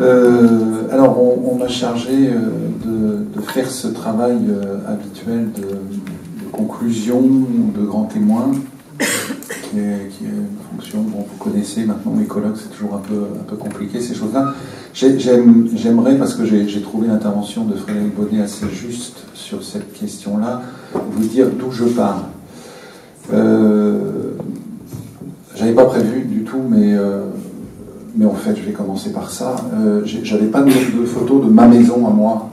Alors, on m'a chargé de faire ce travail habituel de conclusion, de grand témoin, qui est une fonction dont vous connaissez maintenant, les colloques, c'est toujours un peu compliqué, ces choses-là. J'aimerais, parce que j'ai trouvé l'intervention de Frédéric Bonnet assez juste sur cette question-là, vous dire d'où je parle. J'avais pas prévu du tout, mais en fait, je vais commencer par ça. J'avais pas de photo de ma maison à moi,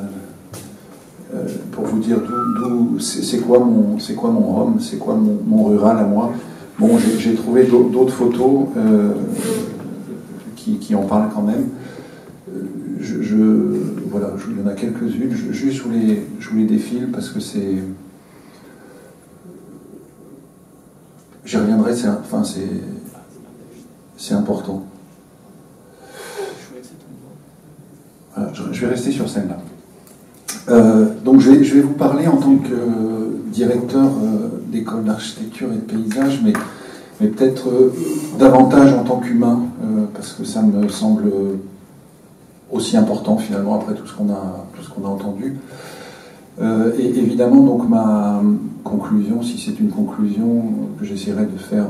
pour vous dire c'est quoi mon home, c'est quoi mon rural à moi. Bon, j'ai trouvé d'autres photos qui en parlent quand même. Voilà, il y en a quelques-unes. Juste, je vous les défile parce que c'est. J'y reviendrai, c'est important. Voilà, je vais rester sur celle-là. Donc je vais vous parler en tant que directeur d'école d'architecture et de paysage, mais peut-être davantage en tant qu'humain, parce que ça me semble aussi important finalement après tout ce qu'on a entendu. Et évidemment, donc ma conclusion, si c'est une conclusion que j'essaierai de faire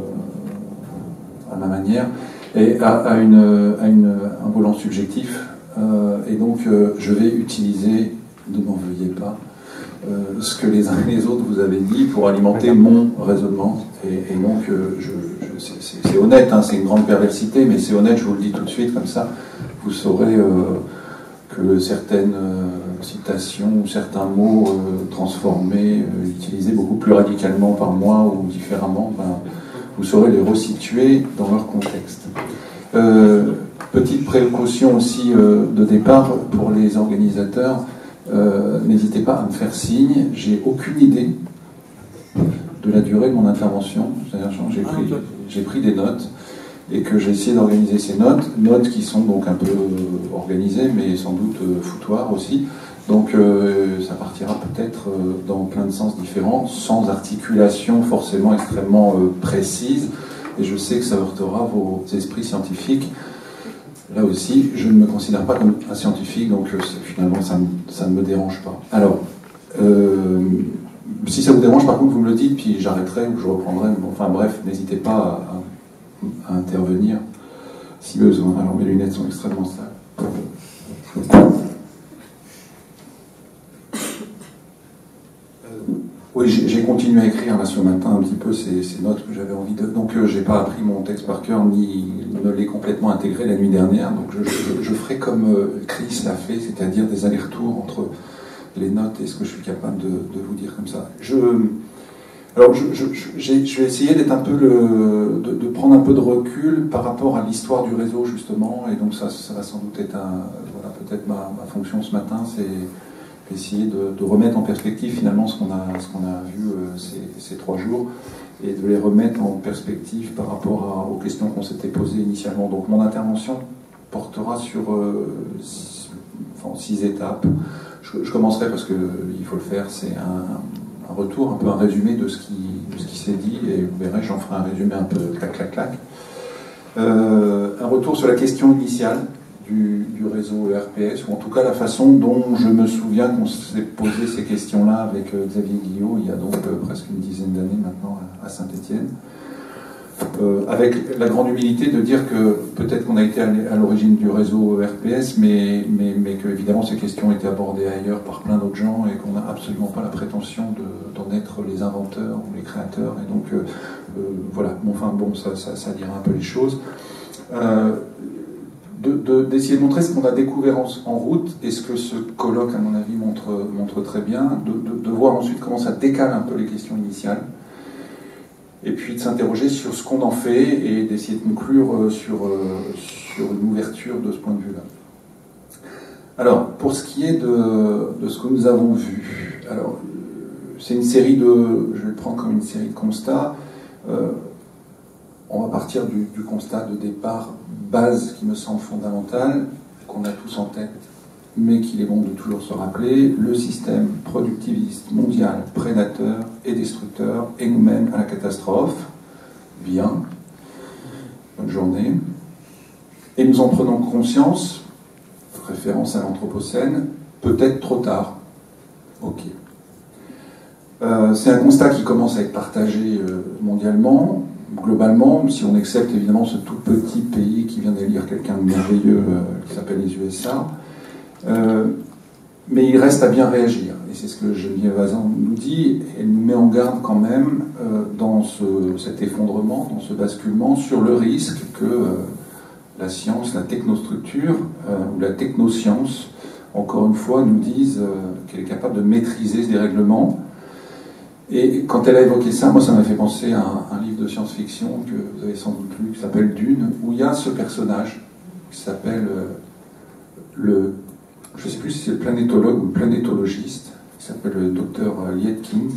à ma manière, a un volant subjectif. Et donc, je vais utiliser, ne m'en veuillez pas, ce que les uns et les autres vous avez dit pour alimenter mon raisonnement. Et donc, c'est honnête, hein, c'est une grande perversité, mais c'est honnête, je vous le dis tout de suite, comme ça, vous saurez que certaines citations ou certains mots transformés, utilisés beaucoup plus radicalement par moi ou différemment, vous saurez les resituer dans leur contexte. Petite précaution aussi de départ pour les organisateurs, n'hésitez pas à me faire signe, j'ai aucune idée de la durée de mon intervention, c'est-à-dire j'ai pris des notes et que j'ai essayé d'organiser ces notes qui sont donc un peu organisées mais sans doute foutoirs aussi, donc ça partira peut-être dans plein de sens différents, sans articulation forcément extrêmement précise, et je sais que ça heurtera vos esprits scientifiques. Là aussi, je ne me considère pas comme un scientifique, donc finalement, ça ne me dérange pas. Alors, si ça vous dérange, par contre, vous me le dites, puis j'arrêterai ou je reprendrai. Enfin bref, n'hésitez pas à intervenir si besoin. Alors, mes lunettes sont extrêmement sales. Oui, j'ai continué à écrire là ce matin un petit peu ces notes que j'avais envie de... Donc j'ai pas appris mon texte par cœur, ni ne l'ai complètement intégré la nuit dernière, donc je ferai comme Chris l'a fait, c'est-à-dire des allers-retours entre les notes et ce que je suis capable de vous dire comme ça. Alors je vais essayer d'être un peu de prendre un peu de recul par rapport à l'histoire du réseau justement, et donc ça va sans doute être voilà, peut-être ma fonction ce matin, c'est essayer de remettre en perspective finalement ce qu'on a vu ces 3 jours, et de les remettre en perspective par rapport aux questions qu'on s'était posées initialement. Donc mon intervention portera sur 6 étapes. Je commencerai parce qu'il faut le faire, c'est un retour, un peu un résumé de ce qui s'est dit, et vous verrez, j'en ferai un résumé un peu clac. Un retour sur la question initiale du réseau ERPS, ou en tout cas la façon dont je me souviens qu'on s'est posé ces questions-là avec Xavier Guillot, il y a donc presque une dizaine d'années maintenant à Saint-Étienne, avec la grande humilité de dire que peut-être qu'on a été à l'origine du réseau ERPS, mais que évidemment ces questions ont été abordées ailleurs par plein d'autres gens, et qu'on n'a absolument pas la prétention d'en être les inventeurs ou les créateurs, et donc voilà, ça dira un peu les choses. D'essayer de montrer ce qu'on a découvert en route, et ce que ce colloque, à mon avis, montre très bien, de voir ensuite comment ça décale un peu les questions initiales, et puis de s'interroger sur ce qu'on en fait, et d'essayer de conclure sur une ouverture de ce point de vue-là. Alors, pour ce qui est de ce que nous avons vu, alors, c'est une série je vais le prendre comme une série de constats. On va partir du constat de départ base qui me semble fondamental, qu'on a tous en tête, mais qu'il est bon de toujours se rappeler: le système productiviste mondial, prédateur et destructeur, et nous mène à la catastrophe. Bien. Bonne journée. Et nous en prenons conscience, référence à l'Anthropocène, peut-être trop tard. Ok. C'est un constat qui commence à être partagé mondialement, globalement, si on accepte évidemment ce tout petit pays qui vient d'élire quelqu'un de merveilleux qui s'appelle les USA. Mais il reste à bien réagir. Et c'est ce que Geneviève Hazan nous dit. Elle nous met en garde quand même dans cet effondrement, dans ce basculement, sur le risque que la science, la technostructure ou la technoscience, encore une fois, nous dise qu'elle est capable de maîtriser ce dérèglement. Et quand elle a évoqué ça, moi ça m'a fait penser à un livre de science-fiction que vous avez sans doute lu, qui s'appelle Dune, où il y a ce personnage qui s'appelle je ne sais plus si c'est le planétologue ou le planétologiste, qui s'appelle le docteur Lietkins,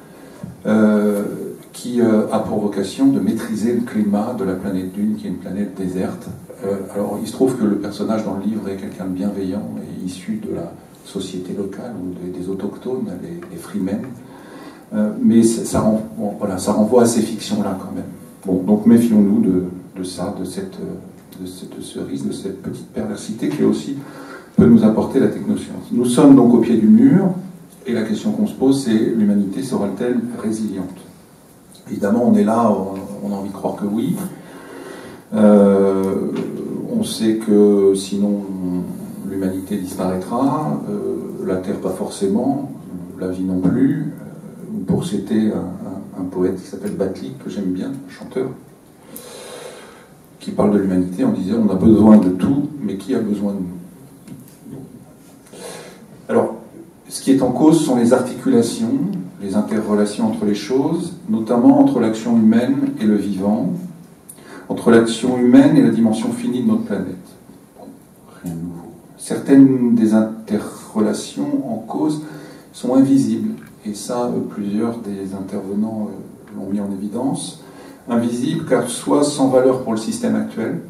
qui a pour vocation de maîtriser le climat de la planète Dune, qui est une planète déserte. Alors il se trouve que le personnage dans le livre est quelqu'un de bienveillant et issu de la société locale ou des autochtones, les freemen. Mais ça renvoie à ces fictions-là quand même. Bon, donc méfions-nous de ça, de ce risque, de cette petite perversité qui aussi peut nous apporter la technoscience. Nous sommes donc au pied du mur, et la question qu'on se pose, c'est l'humanité sera-t-elle résiliente? Évidemment, on est là, on a envie de croire que oui. On sait que sinon l'humanité disparaîtra, la Terre pas forcément, la vie non plus. Pour citer un poète qui s'appelle Batlik, que j'aime bien, un chanteur, qui parle de l'humanité en disant on a besoin de tout, mais qui a besoin de nous? Alors, ce qui est en cause sont les articulations, les interrelations entre les choses, notamment entre l'action humaine et le vivant, entre l'action humaine et la dimension finie de notre planète. Bon, rien de nouveau. Certaines des interrelations en cause sont invisibles. Et ça, plusieurs des intervenants l'ont mis en évidence. Invisible, car soit sans valeur pour le système actuel,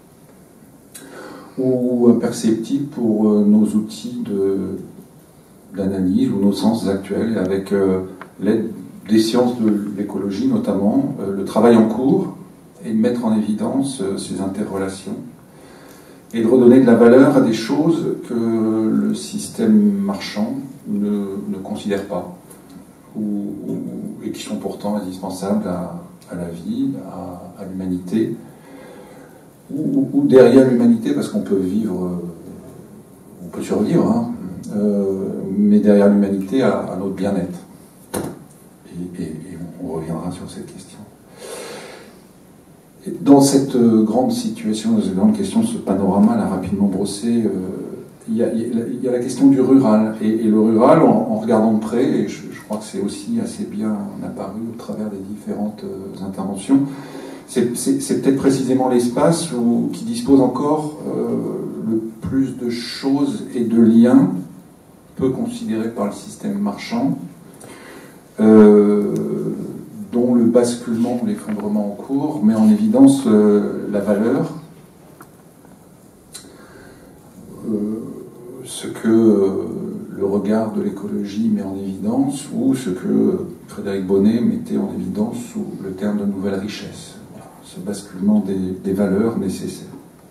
ou imperceptible pour nos outils d'analyse ou nos sens actuels, avec l'aide des sciences de l'écologie notamment, le travail en cours, et de mettre en évidence ces interrelations, et de redonner de la valeur à des choses que le système marchand ne considère pas. Et qui sont pourtant indispensables à la vie, à l'humanité, ou derrière l'humanité, parce qu'on peut vivre, on peut survivre, hein, mais derrière l'humanité, à notre bien-être. Et on reviendra sur cette question. Et dans cette grande situation, dans cette grande question, ce panorama là rapidement brossé, il y a la question du rural. Et le rural, en regardant de près, et je crois que c'est aussi assez bien apparu au travers des différentes interventions, c'est peut-être précisément l'espace qui dispose encore le plus de choses et de liens, peu considérés par le système marchand, dont le basculement ou l'effondrement en cours met en évidence la valeur, ce que le regard de l'écologie met en évidence, ou ce que Frédéric Bonnet mettait en évidence sous le terme de nouvelle richesse. Voilà, ce basculement des valeurs nécessaires.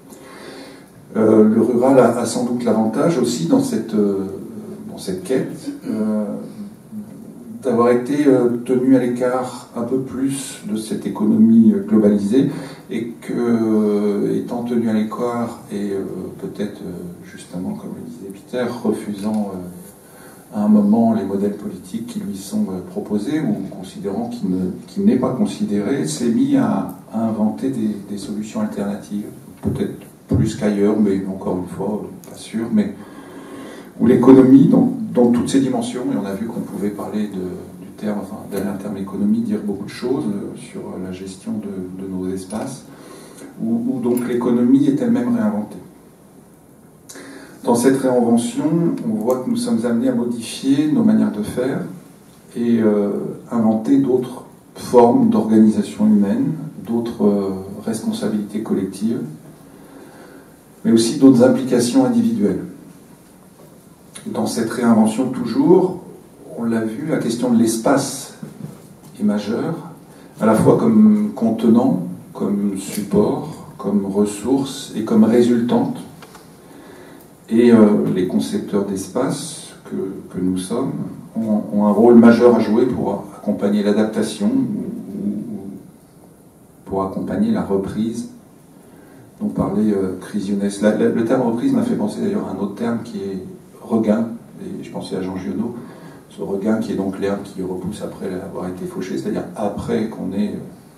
Le rural a sans doute l'avantage aussi dans cette quête d'avoir été tenu à l'écart un peu plus de cette économie globalisée, et que, étant tenu à l'écart et peut-être justement, comme le disait Peter, refusant à un moment les modèles politiques qui lui sont proposés, ou considérant qu'il n'est pas considéré, s'est mis à inventer des solutions alternatives, peut-être plus qu'ailleurs, mais encore une fois, pas sûr, mais où l'économie, dans toutes ses dimensions, et on a vu qu'on pouvait parler derrière le terme économie, dire beaucoup de choses sur la gestion de nos espaces, où donc l'économie est elle-même réinventée. Dans cette réinvention, on voit que nous sommes amenés à modifier nos manières de faire et inventer d'autres formes d'organisation humaine, d'autres responsabilités collectives, mais aussi d'autres implications individuelles. Dans cette réinvention toujours, on l'a vu, la question de l'espace est majeure, à la fois comme contenant, comme support, comme ressource et comme résultante. Et les concepteurs d'espace que nous sommes ont un rôle majeur à jouer pour accompagner l'adaptation ou pour accompagner la reprise dont parlait Chrysionès. Le terme reprise m'a fait penser d'ailleurs à un autre terme qui est regain, et je pensais à Jean Giono, ce regain qui est donc l'herbe qui repousse après avoir été fauchée, c'est-à-dire après qu'on ait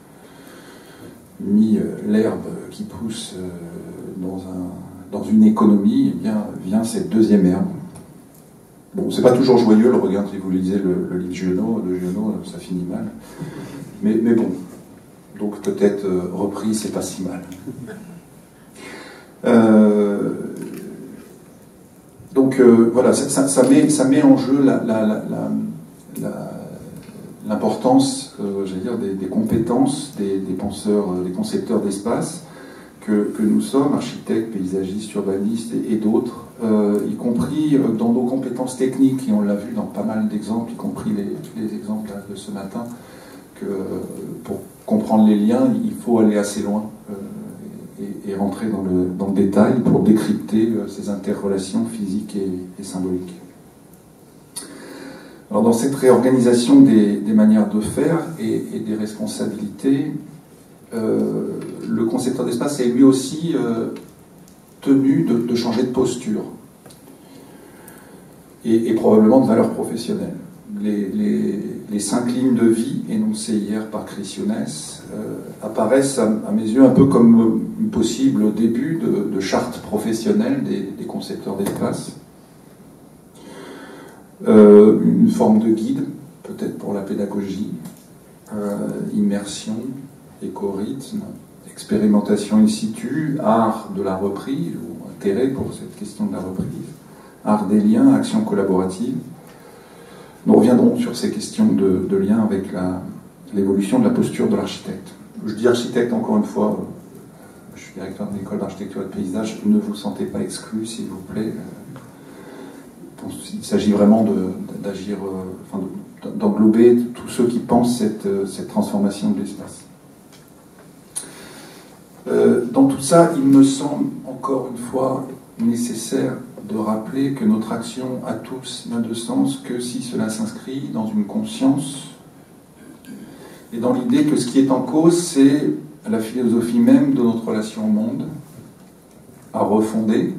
mis l'herbe qui pousse dans une économie, eh bien, vient cette deuxième herbe. Bon, c'est pas toujours joyeux le regain, si vous lisez le livre de Giono, ça finit mal. Mais bon, donc peut-être repris, c'est pas si mal. Donc voilà, ça met en jeu l'importance, j'allais dire, des compétences des penseurs, des concepteurs d'espace que nous sommes, architectes, paysagistes, urbanistes et d'autres, y compris dans nos compétences techniques, et on l'a vu dans pas mal d'exemples, y compris les exemples de ce matin, que pour comprendre les liens, il faut aller assez loin et rentrer dans le détail pour décrypter ces interrelations physiques et symboliques. Alors dans cette réorganisation des manières de faire et des responsabilités, le concepteur d'espace est lui aussi tenu de changer de posture et probablement de valeur professionnelle. Les 5 lignes de vie énoncées hier par Chrysionès apparaissent à mes yeux un peu comme un possible début de charte professionnelle des concepteurs d'espace. Une forme de guide, peut-être pour la pédagogie, immersion, éco-rythme, expérimentation in situ, art de la reprise, ou intérêt pour cette question de la reprise, art des liens, action collaborative. Nous reviendrons sur ces questions de lien avec l'évolution de la posture de l'architecte. Je dis architecte encore une fois, je suis directeur de l'école d'architecture et de paysage, ne vous sentez pas exclu, s'il vous plaît. Il s'agit vraiment d'agir, d'englober tous ceux qui pensent cette transformation de l'espace. Dans tout ça, il me semble encore une fois nécessaire de rappeler que notre action à tous n'a de sens que si cela s'inscrit dans une conscience et dans l'idée que ce qui est en cause, c'est la philosophie même de notre relation au monde à refonder,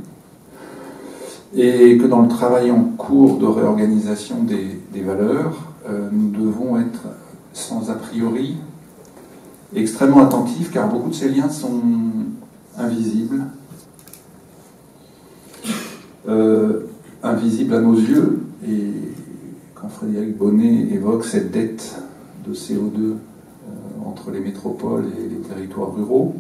et que dans le travail en cours de réorganisation des valeurs, nous devons être sans a priori extrêmement attentifs, car beaucoup de ces liens sont invisibles, invisibles à nos yeux. Et quand Frédéric Bonnet évoque cette dette de CO2 entre les métropoles et les territoires ruraux,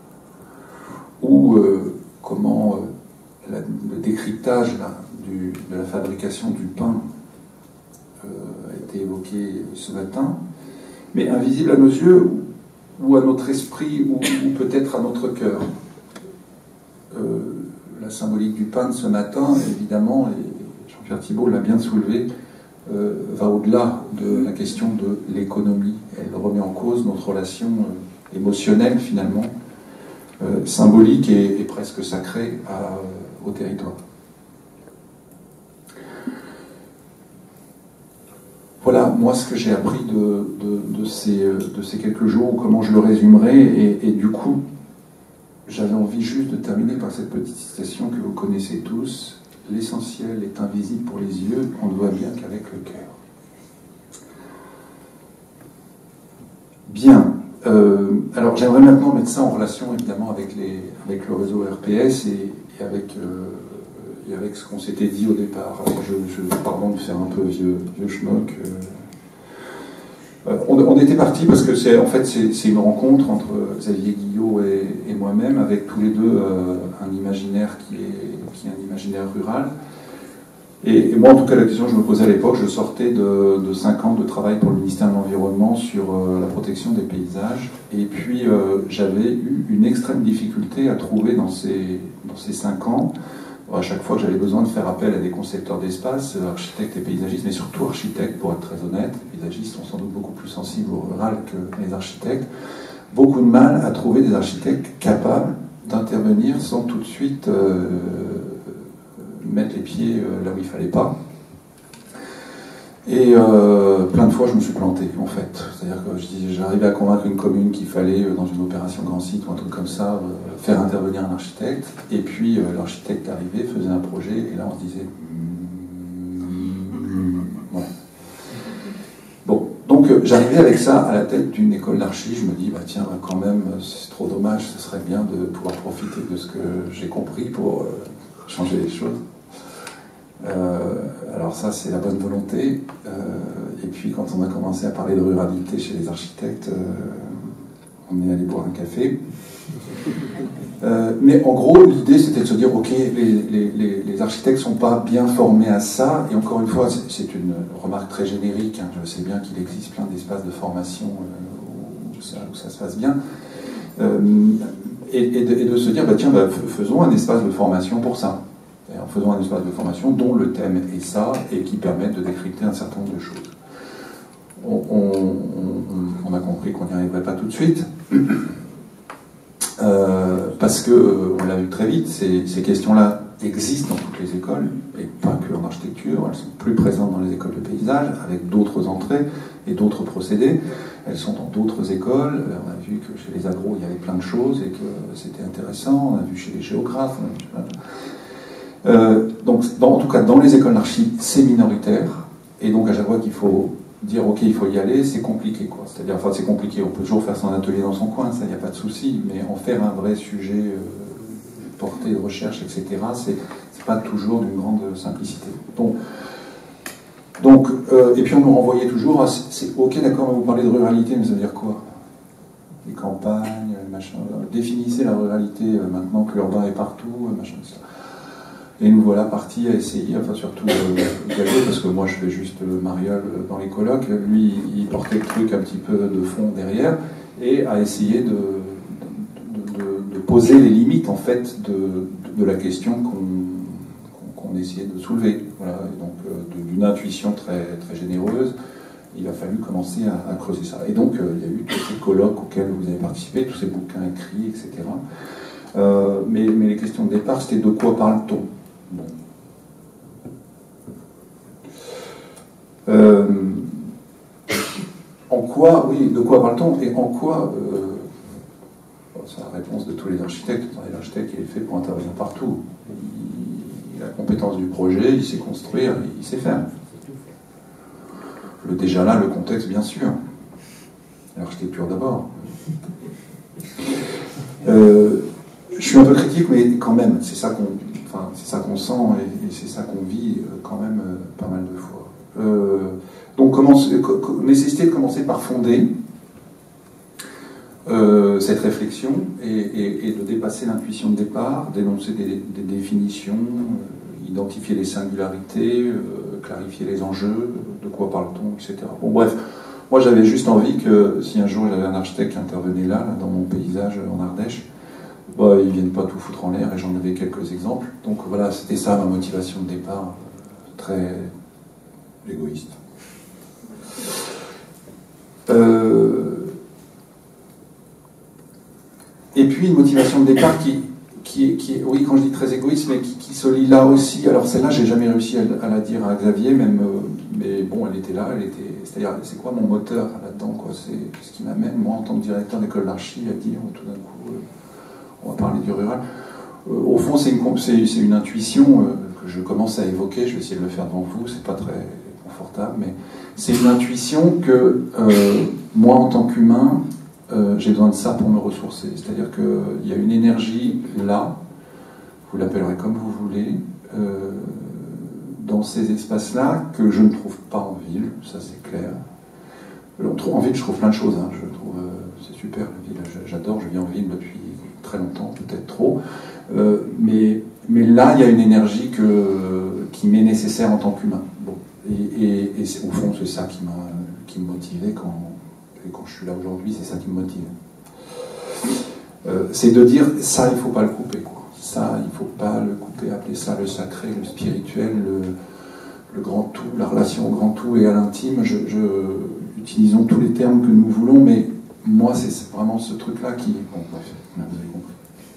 ou comment le décryptage de la fabrication du pain a été évoqué ce matin, mais invisible à nos yeux ou à notre esprit ou peut-être à notre cœur. La symbolique du pain de ce matin, évidemment, et Jean-Pierre Thibault l'a bien soulevé, va au-delà de la question de l'économie. Elle remet en cause notre relation émotionnelle, finalement, symbolique et presque sacrée au territoire. Voilà, moi, ce que j'ai appris de ces quelques jours, ou comment je le résumerai, et du coup, j'avais envie juste de terminer par cette petite citation que vous connaissez tous. L'essentiel est invisible pour les yeux, on ne voit bien qu'avec le cœur. Bien. Alors j'aimerais maintenant mettre ça en relation évidemment avec le réseau RPS et avec ce qu'on s'était dit au départ. Pardon de faire un peu vieux schnock. On était parti parce que c'est une rencontre entre Xavier Guillot et moi-même, avec tous les deux un imaginaire qui est un imaginaire rural. Et moi, en tout cas, la question que je me posais à l'époque, je sortais de 5 ans de travail pour le ministère de l'Environnement sur la protection des paysages. Et puis, j'avais eu une extrême difficulté à trouver dans ces 5 ans, à chaque fois que j'avais besoin de faire appel à des concepteurs d'espace, architectes et paysagistes, mais surtout architectes, pour être très honnête. Les paysagistes sont sans doute beaucoup plus sensibles au rural que les architectes. beaucoup de mal à trouver des architectes capables d'intervenir sans tout de suite mettre les pieds là où il ne fallait pas. Et plein de fois, je me suis planté, en fait. C'est-à-dire que j'arrivais à convaincre une commune qu'il fallait, dans une opération grand site ou un truc comme ça, faire intervenir un architecte. Et puis, l'architecte arrivait, faisait un projet, et là, on se disait... voilà. Bon, donc j'arrivais avec ça à la tête d'une école d'archi. Je me dis, bah tiens, quand même, c'est trop dommage, ce serait bien de pouvoir profiter de ce que j'ai compris pour changer les choses. Alors ça, c'est la bonne volonté. Et puis, quand on a commencé à parler de ruralité chez les architectes, on est allé boire un café. Mais en gros, l'idée, c'était de se dire, ok, les architectes ne sont pas bien formés à ça. Et encore une fois, c'est une remarque très générique. Hein. Je sais bien qu'il existe plein d'espaces de formation où ça se passe bien. Et de se dire, bah, tiens, bah, faisons un espace de formation pour ça. Faisons un espace de formation dont le thème est ça et qui permette de décrypter un certain nombre de choses. On a compris qu'on n'y arriverait pas tout de suite, parce que, on l'a vu très vite, ces questions-là existent dans toutes les écoles, et pas que en architecture, elles sont plus présentes dans les écoles de paysage, avec d'autres entrées et d'autres procédés. Elles sont dans d'autres écoles. On a vu que chez les agros, il y avait plein de choses et que c'était intéressant. On a vu chez les géographes. Donc, en tout cas, dans les écoles d'archi, c'est minoritaire, et donc à chaque fois qu'il faut dire ok, il faut y aller, c'est compliqué, quoi. C'est-à-dire, enfin, c'est compliqué. On peut toujours faire son atelier dans son coin, ça, il n'y a pas de souci, mais en faire un vrai sujet porté de recherche, etc., c'est pas toujours d'une grande simplicité. Donc, et puis on nous renvoyait toujours à c'est ok, d'accord, vous parlez de ruralité, mais ça veut dire quoi? Les campagnes, machin. Définissez la ruralité maintenant que l'urbain est partout, machin, ça. Et nous voilà partis à essayer, enfin surtout Gallo, parce que moi je fais juste le mariole dans les colloques, lui il portait le truc un petit peu de fond derrière, et à essayer de poser les limites en fait de la question qu'on essayait de soulever. Voilà. Et donc d'une intuition très, très généreuse, il a fallu commencer à creuser ça. Et donc il y a eu tous ces colloques auxquels vous avez participé, tous ces bouquins écrits, etc. Mais les questions de départ, c'était de quoi parle-t-on? Bon. En quoi, oui, de quoi parle-t-on et en quoi, c'est la réponse de tous les architectes. L'architecte, il est fait pour intervenir partout. Il a la compétence du projet, il sait construire, il sait faire. Déjà là, le contexte, bien sûr. L'architecture d'abord. Je suis un peu critique, mais quand même, c'est ça qu'on sent et c'est ça qu'on vit quand même pas mal de fois. Donc, nécessité de commencer par fonder cette réflexion et de dépasser l'intuition de départ, d'énoncer des définitions, identifier les singularités, clarifier les enjeux, de quoi parle-t-on, etc. Bon, bref, moi j'avais juste envie que si un jour j'avais un architecte qui intervenait là, dans mon paysage en Ardèche, bah, ils ne viennent pas tout foutre en l'air, et j'en avais quelques exemples. Donc voilà, c'était ça ma motivation de départ, très égoïste. Et puis une motivation de départ qui est, oui, quand je dis très égoïste, mais qui se lie là aussi. Alors celle-là, j'ai jamais réussi à la dire à Xavier, même, mais bon, elle était là, c'est-à-dire, c'est quoi mon moteur là-dedans, quoi? C'est ce qui m'amène, moi, en tant que directeur d'école d'archi, à dire tout d'un coup, on va parler du rural. Au fond, c'est une intuition que je commence à évoquer, je vais essayer de le faire devant vous, c'est pas très confortable, mais c'est une intuition que moi, en tant qu'humain, j'ai besoin de ça pour me ressourcer. C'est-à-dire qu'il y a une énergie là, vous l'appellerez comme vous voulez, dans ces espaces-là que je ne trouve pas en ville, ça c'est clair. En ville, je trouve plein de choses, hein. Je trouve c'est super la ville, j'adore, je vis en ville depuis très longtemps, peut-être trop. Mais là, il y a une énergie qui m'est nécessaire en tant qu'humain. Bon. Et au fond, c'est ça qui me motivait quand je suis là aujourd'hui, c'est ça qui me motive. C'est de dire, ça, il ne faut pas le couper, quoi. Ça, il ne faut pas le couper, appeler ça le sacré, le spirituel, le grand tout, la relation au grand tout et à l'intime. Utilisons tous les termes que nous voulons, mais moi, c'est vraiment ce truc-là qui... Bon, bref, vous avez compris.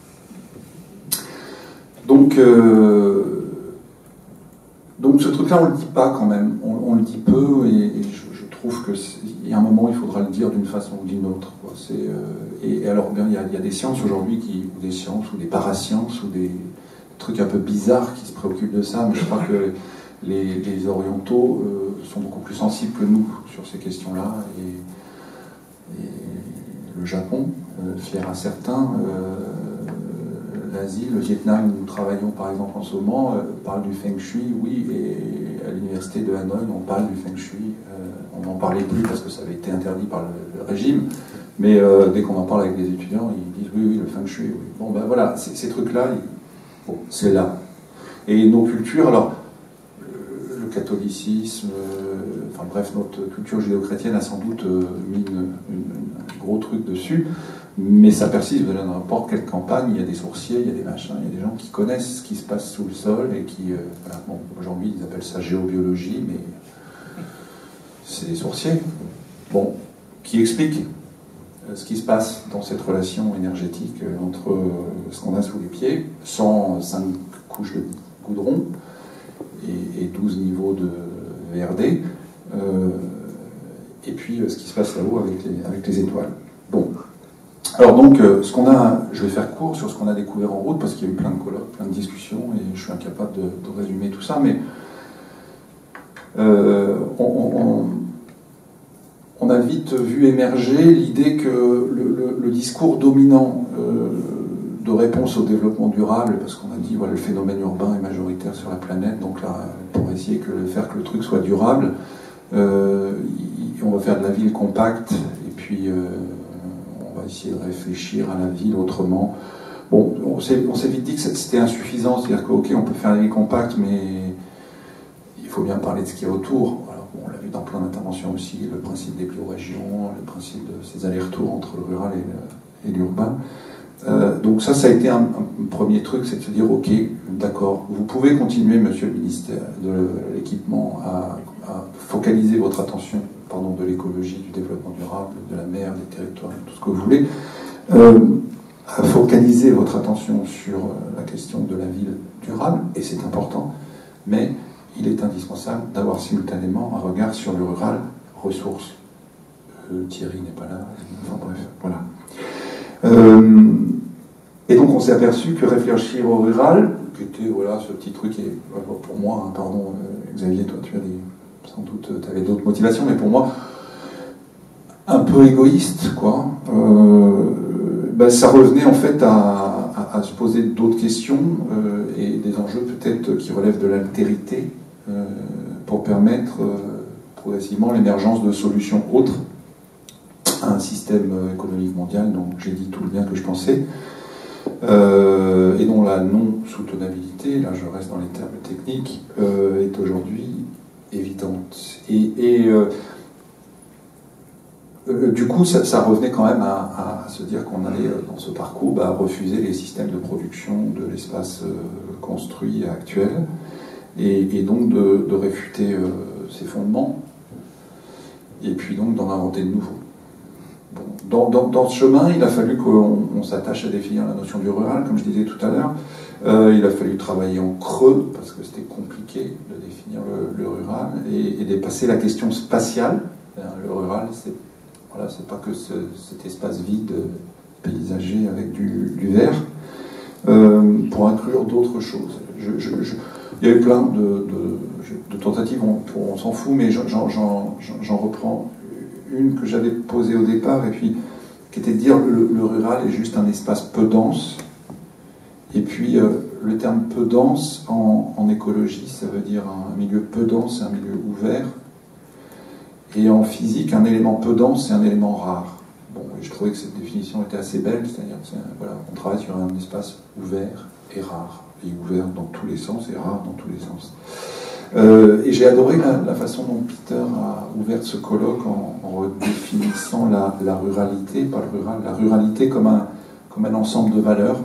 Donc ce truc-là, on ne le dit pas quand même. On le dit peu, et je trouve qu'il y a un moment, il faudra le dire d'une façon ou d'une autre, quoi. Et alors, bien, il y a des sciences aujourd'hui, ou des sciences, ou des parasciences, ou des trucs un peu bizarres qui se préoccupent de ça, mais je crois que les orientaux sont beaucoup plus sensibles que nous sur ces questions-là, et le Japon, fier à certains, l'Asie, le Vietnam, où nous travaillons par exemple en ce moment, parle du Feng Shui, oui, et à l'université de Hanoï, on parle du Feng Shui. On n'en parlait plus parce que ça avait été interdit par le régime, mais dès qu'on en parle avec les étudiants, ils disent oui, le Feng Shui, oui. Bon, ben voilà, ces trucs-là, bon, c'est là. Et nos cultures, alors, le catholicisme, enfin bref, notre culture judéo-chrétienne a sans doute mis un gros truc dessus, mais ça persiste. Dans n'importe quelle campagne, il y a des sourciers, il y a des machins, il y a des gens qui connaissent ce qui se passe sous le sol et qui, voilà, bon, aujourd'hui ils appellent ça géobiologie, mais c'est des sourciers, bon, qui expliquent ce qui se passe dans cette relation énergétique entre ce qu'on a sous les pieds, sans 5 couches de goudron et 12 niveaux de VRD, et puis ce qui se passe là-haut avec les étoiles. Bon. Alors donc, je vais faire court sur ce qu'on a découvert en route, parce qu'il y a eu plein de colloques, plein de discussions, et je suis incapable de résumer tout ça, mais on a vite vu émerger l'idée que le discours dominant de réponse au développement durable, parce qu'on a dit voilà, le phénomène urbain est majoritaire sur la planète, donc là, pour essayer de faire que le truc soit durable, on va faire de la ville compacte, et puis on va essayer de réfléchir à la ville autrement. Bon, on s'est vite dit que c'était insuffisant, c'est-à-dire qu'on peut faire la ville compacte, mais il faut bien parler de ce qu'il y a autour. Alors, on l'a vu dans plein d'interventions aussi, le principe des biorégions, le principe de ces allers-retours entre le rural et l'urbain. Donc ça a été un premier truc, c'est de se dire, ok, d'accord, vous pouvez continuer, monsieur le ministère de l'équipement, à focaliser votre attention, de l'écologie, du développement durable, de la mer, des territoires, tout ce que vous voulez, à focaliser votre attention sur la question de la ville durable, et c'est important, mais il est indispensable d'avoir simultanément un regard sur le rural, ressources. Thierry n'est pas là, enfin bref, voilà. Et donc on s'est aperçu que réfléchir au rural, qui était voilà, ce petit truc, et pour moi, hein, pardon, Xavier, toi tu as sans doute tu avais d'autres motivations, mais pour moi, un peu égoïste, quoi. Ça revenait en fait à se poser d'autres questions et des enjeux peut-être qui relèvent de l'altérité pour permettre progressivement l'émergence de solutions autres à un système économique mondial dont j'ai dit tout le bien que je pensais, et dont la non-soutenabilité, là je reste dans les termes techniques, est aujourd'hui évidente. Et du coup, ça revenait quand même à se dire qu'on allait, dans ce parcours, refuser les systèmes de production de l'espace construit actuel, et donc de réfuter ses fondements, et puis donc d'en inventer de nouveaux. Bon, dans ce chemin, il a fallu qu'on s'attache à définir la notion du rural, comme je disais tout à l'heure. Il a fallu travailler en creux, parce que c'était compliqué de définir le rural, et dépasser la question spatiale. Le rural, c'est pas que cet espace vide, paysager avec du vert, pour inclure d'autres choses. Il y a eu plein de tentatives, on s'en fout, mais j'en reprends une que j'avais posée au départ, et puis qui était de dire le rural est juste un espace peu dense. Et puis le terme peu dense en écologie, ça veut dire un milieu peu dense, un milieu ouvert. Et en physique, un élément peu dense, c'est un élément rare. Bon, et je trouvais que cette définition était assez belle, c'est-à-dire voilà, on travaille sur un espace ouvert et rare, et ouvert dans tous les sens et rare dans tous les sens. Et j'ai adoré la façon dont Peter a ouvert ce colloque en redéfinissant la ruralité, pas le rural, la ruralité comme un ensemble de valeurs.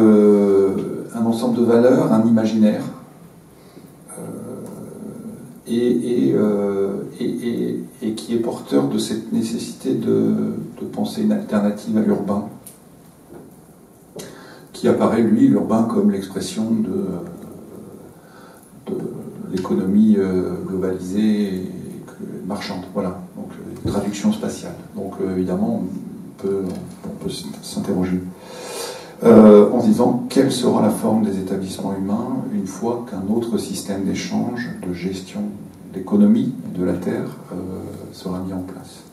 Un ensemble de valeurs, un imaginaire, et qui est porteur de cette nécessité de penser une alternative à l'urbain, qui apparaît, lui, l'urbain, comme l'expression de l'économie globalisée et marchande. Voilà, donc traduction spatiale. Donc évidemment, on peut s'interroger en se disant quelle sera la forme des établissements humains une fois qu'un autre système d'échange, de gestion, d'économie de la Terre sera mis en place.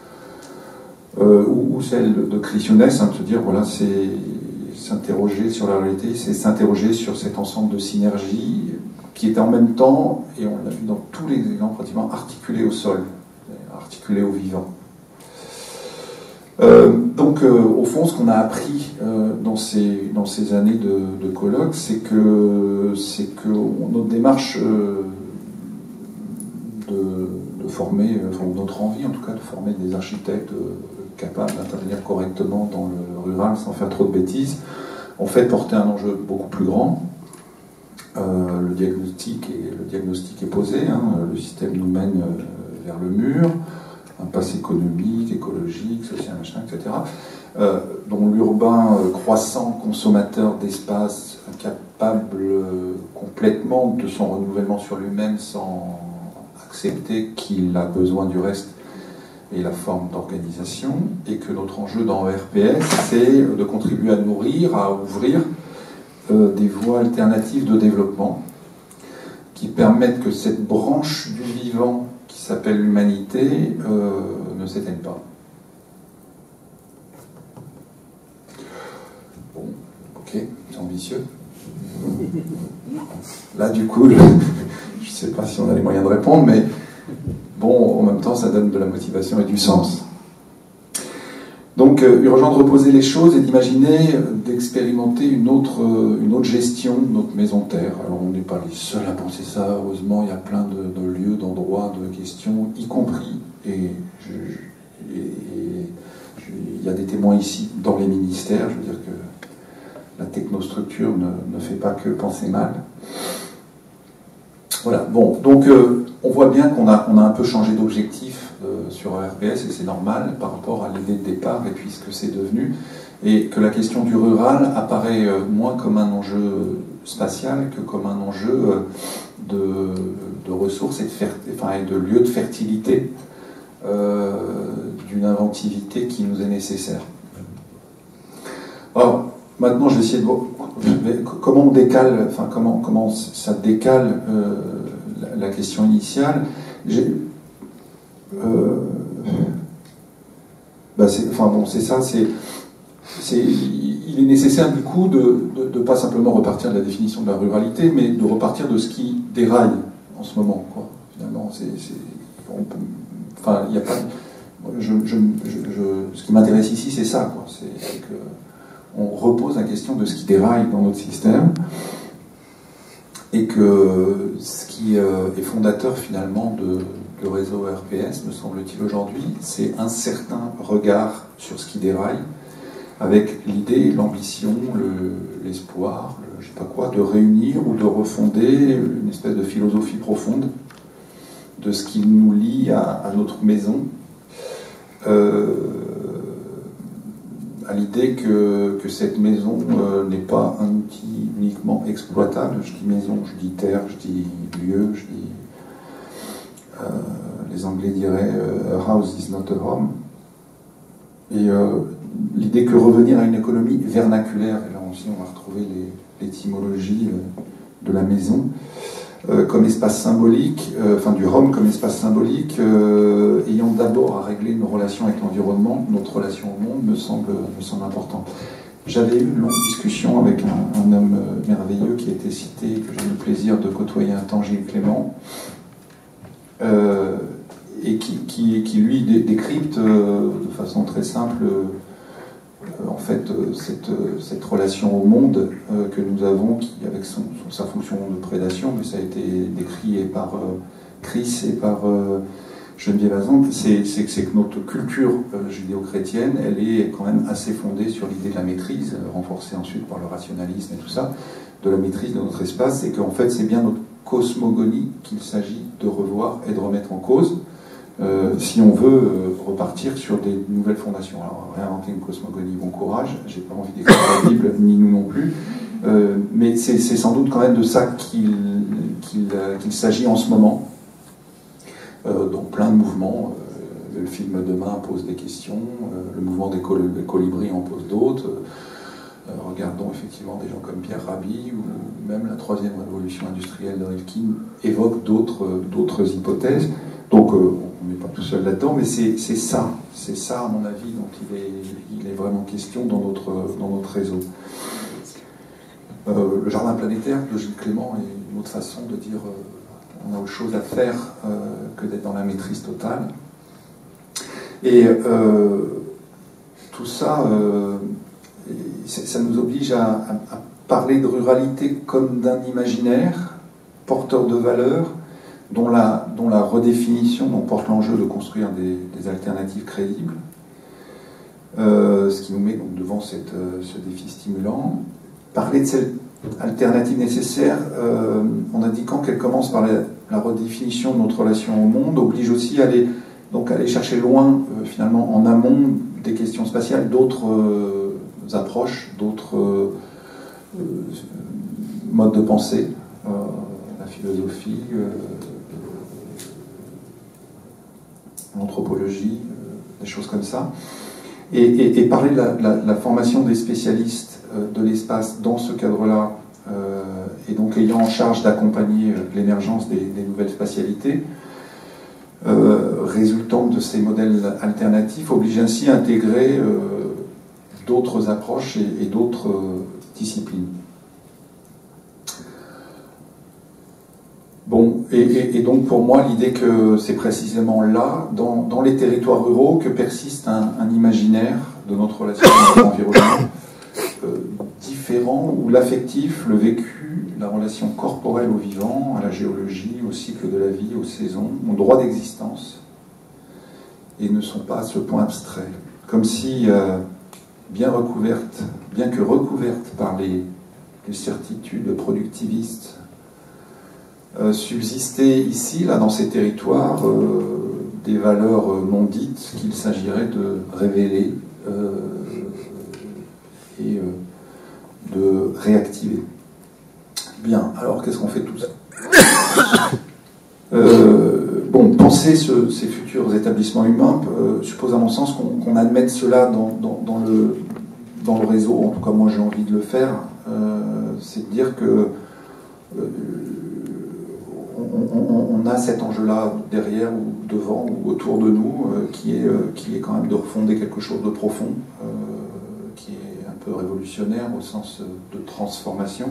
Ou celle de Chrysionès, de se dire, voilà, c'est s'interroger sur la réalité, c'est s'interroger sur cet ensemble de synergies qui est en même temps, et on l'a vu dans tous les exemples pratiquement, articulé au sol, articulé au vivant. Donc, au fond, ce qu'on a appris dans ces années de colloque, c'est que notre démarche de former, enfin, notre envie en tout cas, de former des architectes capables d'intervenir correctement dans le rural sans faire trop de bêtises, en fait porter un enjeu beaucoup plus grand. Le diagnostic est posé, hein, le système nous mène vers le mur, impasse économique, écologique, social, machin, etc. Dont l'urbain croissant, consommateur d'espace, incapable complètement de son renouvellement sur lui-même sans accepter qu'il a besoin du reste et la forme d'organisation, et que notre enjeu dans RPS, c'est de contribuer à nourrir, à ouvrir des voies alternatives de développement qui permettent que cette branche du vivant qui s'appelle l'humanité ne s'éteigne pas. Bon, ok, c'est ambitieux. Là, du coup, je ne sais pas si on a les moyens de répondre, mais bon, en même temps, ça donne de la motivation et du sens. Donc, urgent de reposer les choses et d'imaginer, d'expérimenter une autre gestion de notre maison Terre. Alors, on n'est pas les seuls à penser ça, heureusement, il y a plein de lieux, d'endroits, de questions, y compris, et il y a des témoins ici dans les ministères, je veux dire que la technostructure ne fait pas que penser mal. Voilà, bon, donc on voit bien qu'on a un peu changé d'objectif sur RPS, et c'est normal par rapport à l'idée de départ et puis ce que c'est devenu, et que la question du rural apparaît moins comme un enjeu spatial que comme un enjeu de ressources et de lieux de fertilité, d'une inventivité qui nous est nécessaire. Alors, maintenant, je vais essayer de voir comment on décale, enfin comment ça décale la question initiale. C'est ça. Il est nécessaire du coup de pas simplement repartir de la définition de la ruralité, mais de repartir de ce qui déraille en ce moment, quoi. Finalement, il y a pas. Ce qui m'intéresse ici, c'est ça, quoi. C'est que on repose la question de ce qui déraille dans notre système, et que ce qui est fondateur finalement du réseau RPS, me semble-t-il aujourd'hui, c'est un certain regard sur ce qui déraille, avec l'idée, l'ambition, l'espoir, je sais pas quoi, de réunir ou de refonder une espèce de philosophie profonde de ce qui nous lie à notre maison, à l'idée que cette maison n'est pas un outil uniquement exploitable. Je dis maison, je dis terre, je dis lieu, je dis... les Anglais diraient a house is not a home. Et l'idée que revenir à une économie vernaculaire, et là aussi on va retrouver l'étymologie de la maison, comme espace symbolique, du home comme espace symbolique, ayant d'abord à régler nos relations avec l'environnement, notre relation au monde me semble important. J'avais eu une longue discussion avec un homme merveilleux qui a été cité, que j'ai eu le plaisir de côtoyer un temps, Gilles Clément, et qui lui décrypte de façon très simple en fait cette relation au monde que nous avons, qui avec sa fonction de prédation, mais ça a été décrit et par Chris et par Geneviève Azan, c'est que notre culture judéo-chrétienne, elle est quand même assez fondée sur l'idée de la maîtrise, renforcée ensuite par le rationalisme et tout ça, de la maîtrise de notre espace, et qu'en fait c'est bien notre cosmogonie qu'il s'agit de revoir et de remettre en cause, si on veut repartir sur des nouvelles fondations. Alors, réinventer une cosmogonie, bon courage, j'ai pas envie d'écrire la Bible, ni nous non plus, mais c'est sans doute quand même de ça qu'il s'agit en ce moment, dans plein de mouvements. Le film Demain pose des questions, le mouvement des colibris en pose d'autres. Regardons effectivement des gens comme Pierre Rabhi ou même la troisième révolution industrielle de Rifkin évoque d'autres hypothèses. Donc on n'est pas tout seul là-dedans, mais c'est ça à mon avis dont il est vraiment question dans notre réseau. Le jardin planétaire de Gilles Clément est une autre façon de dire on a autre chose à faire que d'être dans la maîtrise totale. Et tout ça, ça nous oblige à parler de ruralité comme d'un imaginaire porteur de valeurs dont la redéfinition porte l'enjeu de construire des alternatives crédibles, ce qui nous met donc devant ce défi stimulant. Parler de cette alternative nécessaire, en indiquant qu'elle commence par la redéfinition de notre relation au monde, oblige aussi à aller chercher loin, finalement, en amont des questions spatiales, d'autres approches, d'autres modes de pensée, la philosophie, l'anthropologie, des choses comme ça. Et parler de la formation des spécialistes de l'espace dans ce cadre-là, et donc ayant en charge d'accompagner l'émergence des nouvelles spatialités, résultant de ces modèles alternatifs, oblige ainsi à intégrer d'autres approches et d'autres disciplines. Bon, et donc pour moi, l'idée que c'est précisément là, dans les territoires ruraux, que persiste un imaginaire de notre relation avec l'environnement différent, où l'affectif, le vécu, la relation corporelle au vivant, à la géologie, au cycle de la vie, aux saisons, ont droit d'existence et ne sont pas à ce point abstraits. Comme si, bien que recouvertes par les certitudes productivistes, subsistaient ici, là, dans ces territoires, des valeurs non dites qu'il s'agirait de révéler et de réactiver. Bien, alors qu'est-ce qu'on fait de tout ça? Bon, penser ces futurs établissements humains suppose à mon sens qu'on admette cela dans le réseau, en tout cas moi j'ai envie de le faire, c'est de dire que on a cet enjeu-là derrière ou devant ou autour de nous qui est quand même de refonder quelque chose de profond, qui est un peu révolutionnaire au sens de transformation,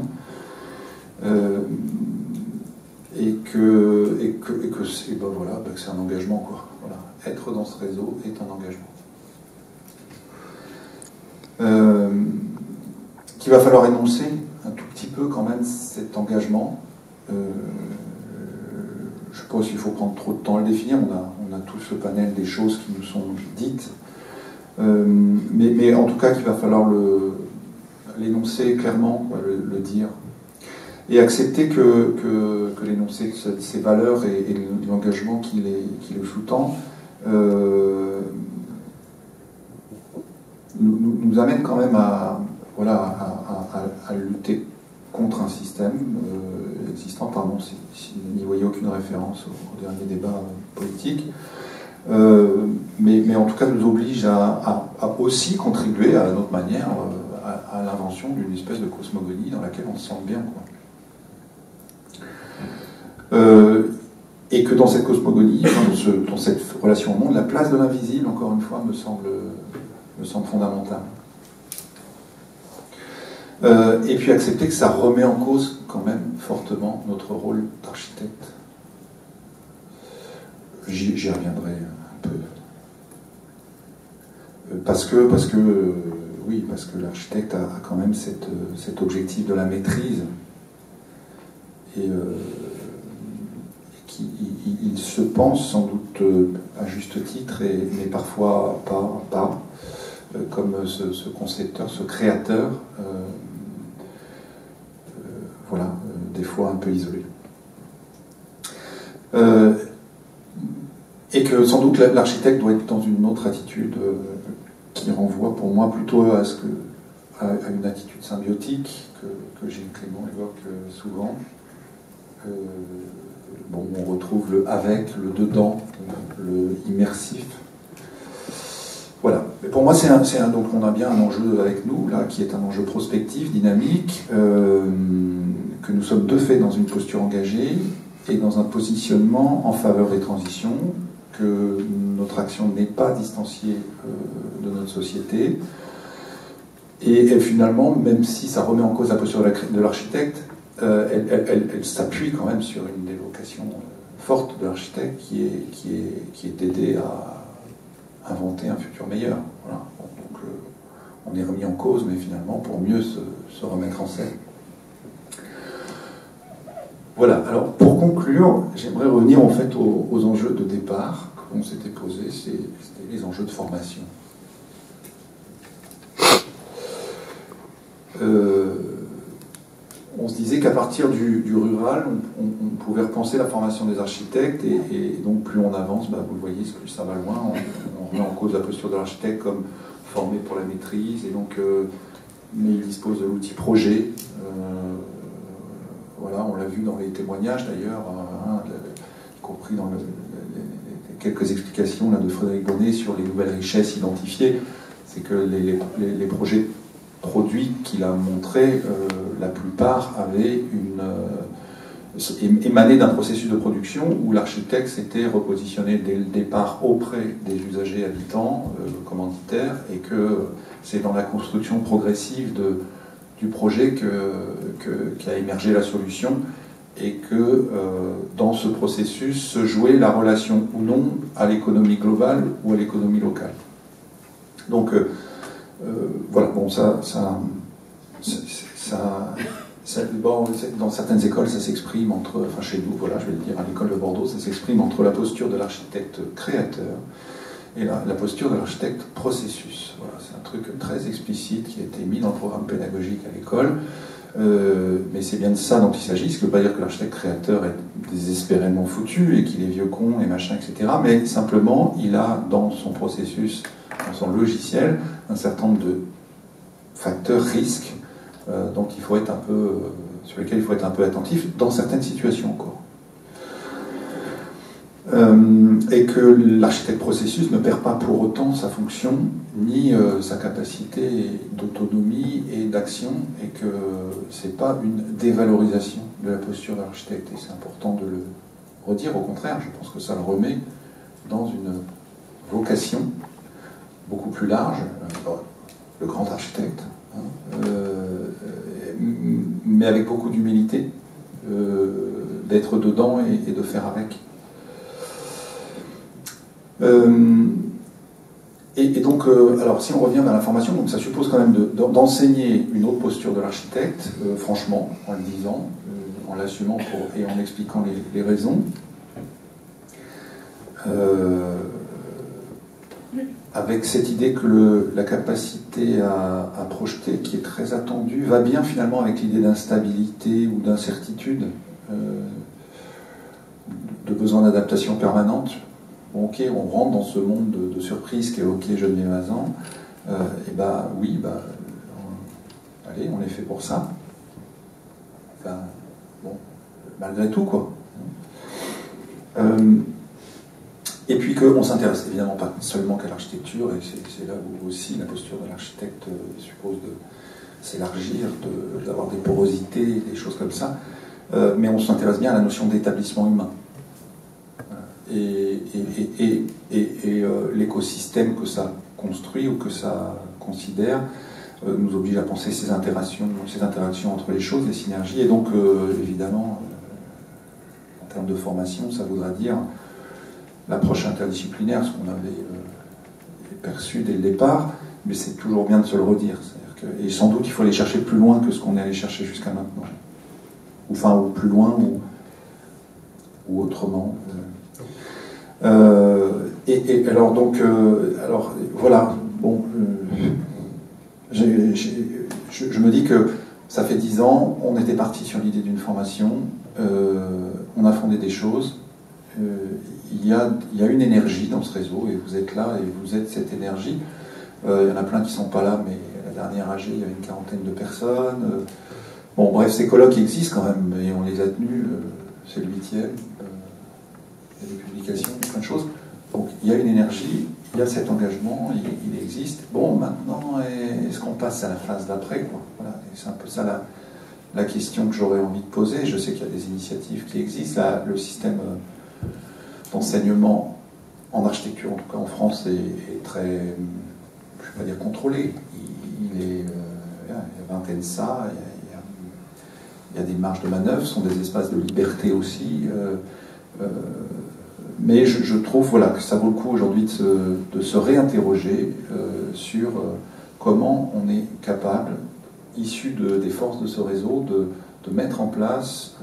et que c'est un engagement, quoi. Voilà. Être dans ce réseau est un engagement. Qu'il va falloir énoncer un tout petit peu quand même cet engagement. Je ne sais pas s'il faut prendre trop de temps à le définir, on a tout ce panel des choses qui nous sont dites, mais en tout cas qu'il va falloir l'énoncer clairement, quoi, le dire, et accepter que l'énoncé de ces valeurs et l'engagement qui le sous-tend nous amène quand même à lutter contre un système existant, pardon, si vous n'y voyez aucune référence au dernier débat politique, mais en tout cas nous oblige à aussi contribuer à notre manière à l'invention d'une espèce de cosmogonie dans laquelle on se sent bien, quoi. Et que dans cette cosmogonie, dans cette relation au monde, la place de l'invisible, encore une fois, me semble fondamentale. Et puis accepter que ça remet en cause quand même fortement notre rôle d'architecte. J'y reviendrai un peu. Parce que l'architecte a quand même cet objectif de la maîtrise. Et il se pense sans doute à juste titre, mais parfois pas, comme ce concepteur, ce créateur, des fois un peu isolé. Et que sans doute l'architecte doit être dans une autre attitude qui renvoie pour moi plutôt à une attitude symbiotique que Gilles Clément évoque souvent. Bon, on retrouve le avec, le dedans, le immersif. Voilà. Mais pour moi, donc on a bien un enjeu avec nous, là, qui est un enjeu prospectif, dynamique, que nous sommes de fait dans une posture engagée et dans un positionnement en faveur des transitions, que notre action n'est pas distanciée de notre société. Et finalement, même si ça remet en cause la posture de l'architecte, elle s'appuie quand même sur une des vocations fortes de l'architecte qui est d'aider à inventer un futur meilleur. Voilà. Donc on est remis en cause, mais finalement pour mieux se remettre en scène. Voilà, alors pour conclure, j'aimerais revenir en fait aux enjeux de départ qu'on s'était posés, c'était les enjeux de formation. On se disait qu'à partir du rural, on pouvait repenser la formation des architectes, et donc plus on avance, vous le voyez, plus ça va loin, on remet en cause la posture de l'architecte comme formé pour la maîtrise, et donc, mais il dispose de l'outil projet. Voilà, on l'a vu dans les témoignages d'ailleurs, y compris dans quelques explications là, de Frédéric Bonnet sur les nouvelles richesses identifiées. C'est que les projets produits qu'il a montrés, la plupart avaient émané d'un processus de production où l'architecte s'était repositionné dès le départ auprès des usagers habitants, commanditaires, et que c'est dans la construction progressive du projet qu'a émergé la solution, et que dans ce processus se jouait la relation ou non à l'économie globale ou à l'économie locale. Donc voilà, bon, bon, dans certaines écoles, ça s'exprime entre, enfin chez nous, voilà, je vais le dire, à l'école de Bordeaux, ça s'exprime entre la posture de l'architecte créateur et la posture de l'architecte processus. Voilà, c'est un truc très explicite qui a été mis dans le programme pédagogique à l'école, mais c'est bien de ça dont il s'agit, ce qui ne veut pas dire que l'architecte créateur est désespérément foutu et qu'il est vieux con et machin, etc., mais simplement, il a dans son processus, dans son logiciel, un certain nombre de facteurs risques sur lesquels il faut être un peu attentif dans certaines situations encore. Et que l'architecte processus ne perd pas pour autant sa fonction, ni sa capacité d'autonomie et d'action, et que c'est pas une dévalorisation de la posture de l'architecte. Et c'est important de le redire, au contraire, je pense que ça le remet dans une vocation beaucoup plus large, le grand architecte, mais avec beaucoup d'humilité, d'être dedans et de faire avec. Et donc, alors si on revient vers la formation, donc ça suppose quand même d'enseigner une autre posture de l'architecte, franchement, en le disant, en l'assumant et en expliquant les raisons. Avec cette idée que la capacité à projeter, qui est très attendue, va bien finalement avec l'idée d'instabilité ou d'incertitude, de besoin d'adaptation permanente. Bon, ok, on rentre dans ce monde de surprise qui est ok, Geneviève Mazan, et oui, allez, on est fait pour ça. Enfin, bon, malgré tout, quoi. Et puis qu'on s'intéresse évidemment pas seulement qu'à l'architecture, et c'est là où aussi la posture de l'architecte suppose de s'élargir, d'avoir des porosités, des choses comme ça, mais on s'intéresse bien à la notion d'établissement humain. Et l'écosystème que ça construit ou que ça considère nous oblige à penser ces interactions entre les choses, les synergies, et donc évidemment, en termes de formation, ça voudra dire l'approche interdisciplinaire, ce qu'on avait perçu dès le départ, mais c'est toujours bien de se le redire. Et sans doute, il faut aller chercher plus loin que ce qu'on est allé chercher jusqu'à maintenant. Ou plus loin, ou autrement. Et alors, donc, voilà, bon, je me dis que ça fait 10 ans, on était parti sur l'idée d'une formation, on a fondé des choses, il y a une énergie dans ce réseau, et vous êtes là, et vous êtes cette énergie. Il y en a plein qui ne sont pas là, mais la dernière AG, il y avait une quarantaine de personnes. Bon, bref, ces colloques existent quand même, et on les a tenus, c'est le 8e. Il y a des publications, plein de choses. Donc, il y a une énergie, il y a cet engagement, il existe. Bon, maintenant, est-ce qu'on passe à la phase d'après, quoi? Voilà, c'est un peu ça la question que j'aurais envie de poser. Je sais qu'il y a des initiatives qui existent. Là, le système d'enseignement en architecture, en tout cas en France, est très, je ne vais pas dire contrôlé. Il y a Vintensa, il y a des marges de manœuvre, ce sont des espaces de liberté aussi. Mais je trouve voilà, que ça vaut le coup aujourd'hui de se réinterroger sur comment on est capable, issu des forces de ce réseau, de mettre en place,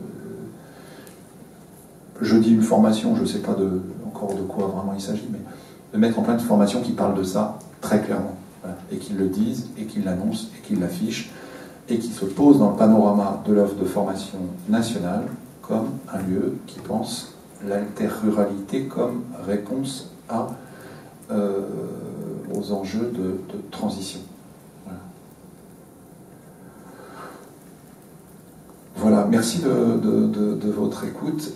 je dis une formation, je ne sais pas encore de quoi vraiment il s'agit, mais de mettre en place une formation qui parle de ça très clairement, voilà, et qu'ils le disent, et qu'ils l'annoncent, et qu'ils l'affichent, et qui se pose dans le panorama de l'offre de formation nationale comme un lieu qui pense l'alter-ruralité comme réponse aux enjeux de transition. Voilà, merci de votre écoute.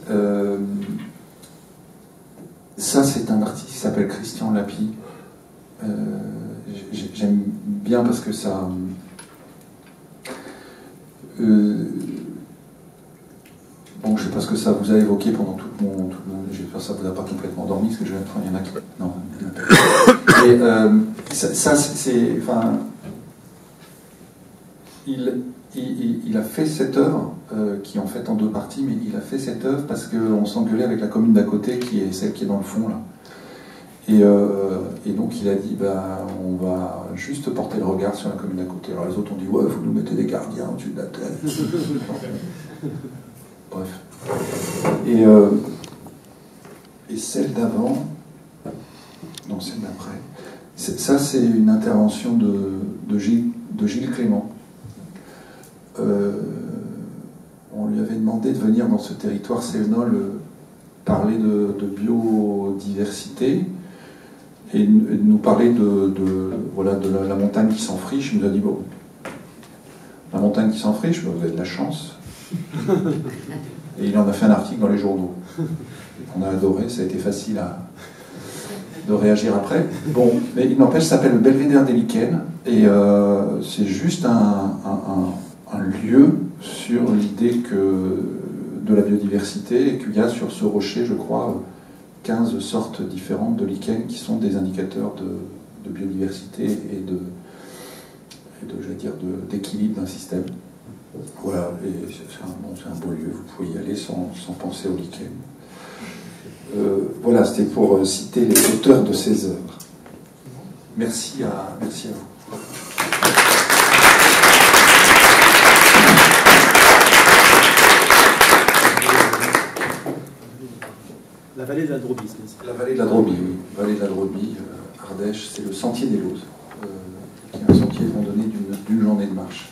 Ça, c'est un artiste qui s'appelle Christian Lapie. J'aime bien parce que ça... bon, je ne sais pas ce que ça vous a évoqué pendant tout mon j'espère que ça ne vous a pas complètement dormi, parce que je vais il y en a qui... Non. Et ça c'est... Enfin... Il a fait cette œuvre, qui est en fait en 2 parties, mais il a fait cette œuvre parce qu'on s'engueulait avec la commune d'à côté, qui est celle qui est dans le fond, là. Et donc il a dit, on va juste porter le regard sur la commune d'à côté. Alors les autres ont dit, ouais, vous nous mettez des gardiens au-dessus de la tête. Bref. Et celle d'avant, non, celle d'après, ça c'est une intervention de Gilles Clément. On lui avait demandé de venir dans ce territoire cévenol parler de biodiversité et de nous parler de la montagne qui s'enfriche. Il nous a dit, bon, la montagne qui s'enfriche, vous avez de la chance. Et il en a fait un article dans les journaux. On a adoré, ça a été facile de réagir après. Bon, mais il n'empêche, ça s'appelle le Belvédère des Lichens, et c'est juste un lieu sur l'idée de la biodiversité, et qu'il y a sur ce rocher, je crois, 15 sortes différentes de lichens qui sont des indicateurs de biodiversité et d'équilibre d'un système. Voilà, et c'est un beau lieu, vous pouvez y aller sans penser aux lichens. Voilà, c'était pour citer les auteurs de ces œuvres. Merci à vous. La vallée de la Drobie, c'est ça? La vallée de la Drobie, oui. Vallée de la Drobie, Ardèche, c'est le sentier des Lauses, qui est un sentier randonné d'une journée de marche.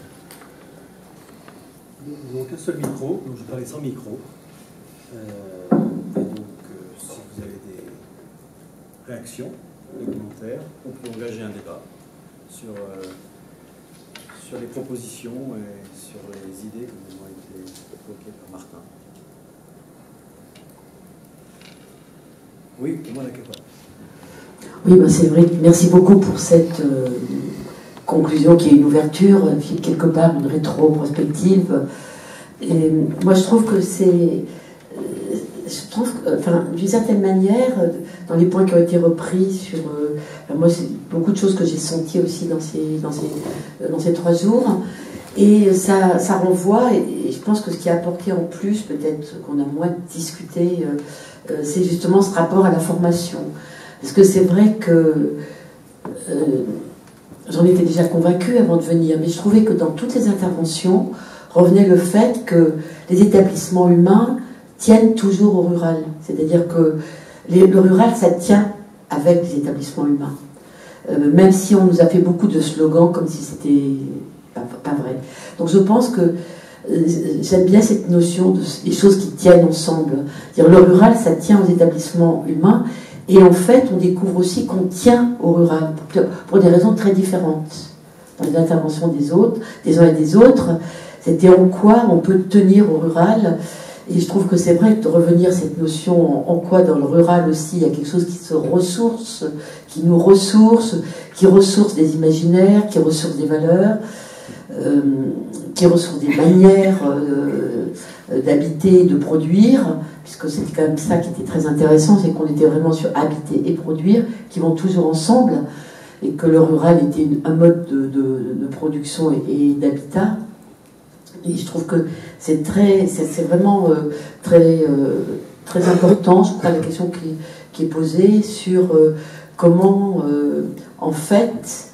Nous n'avons qu'un seul micro, donc je parlais sans micro. Et donc, si vous avez des réactions, des commentaires, on peut engager un débat sur les propositions et sur les idées qui ont été évoquées par Martin. Oui, comment la capable. Oui, c'est vrai. Merci beaucoup pour cette conclusion qui est une ouverture, qui est quelque part une rétro-prospective. Et moi, je trouve que d'une certaine manière, dans les points qui ont été repris sur... moi, c'est beaucoup de choses que j'ai senties aussi dans ces 3 jours. Et ça renvoie, et je pense que ce qui a apporté en plus, peut-être qu'on a moins discuté, c'est justement ce rapport à la formation. Parce que c'est vrai que j'en étais déjà convaincue avant de venir, mais je trouvais que dans toutes les interventions revenait le fait que les établissements humains tiennent toujours au rural. C'est-à-dire que le rural, ça tient avec les établissements humains. Même si on nous a fait beaucoup de slogans comme si c'était pas vrai. Donc je pense que j'aime bien cette notion des choses qui tiennent ensemble. Le rural, ça tient aux établissements humains, et en fait, on découvre aussi qu'on tient au rural, pour des raisons très différentes. Dans les interventions des autres, des uns et des autres, c'était en quoi on peut tenir au rural. Et je trouve que c'est vrai de revenir à cette notion en quoi dans le rural aussi il y a quelque chose qui se ressource, qui nous ressource, qui ressource des imaginaires, qui ressource des valeurs, qui ressource des manières d'habiter et de produire, puisque c'était quand même ça qui était très intéressant, c'est qu'on était vraiment sur habiter et produire, qui vont toujours ensemble, et que le rural était un mode de production et d'habitat. Et je trouve que c'est vraiment très important, je crois, la question qui est posée sur comment, en fait,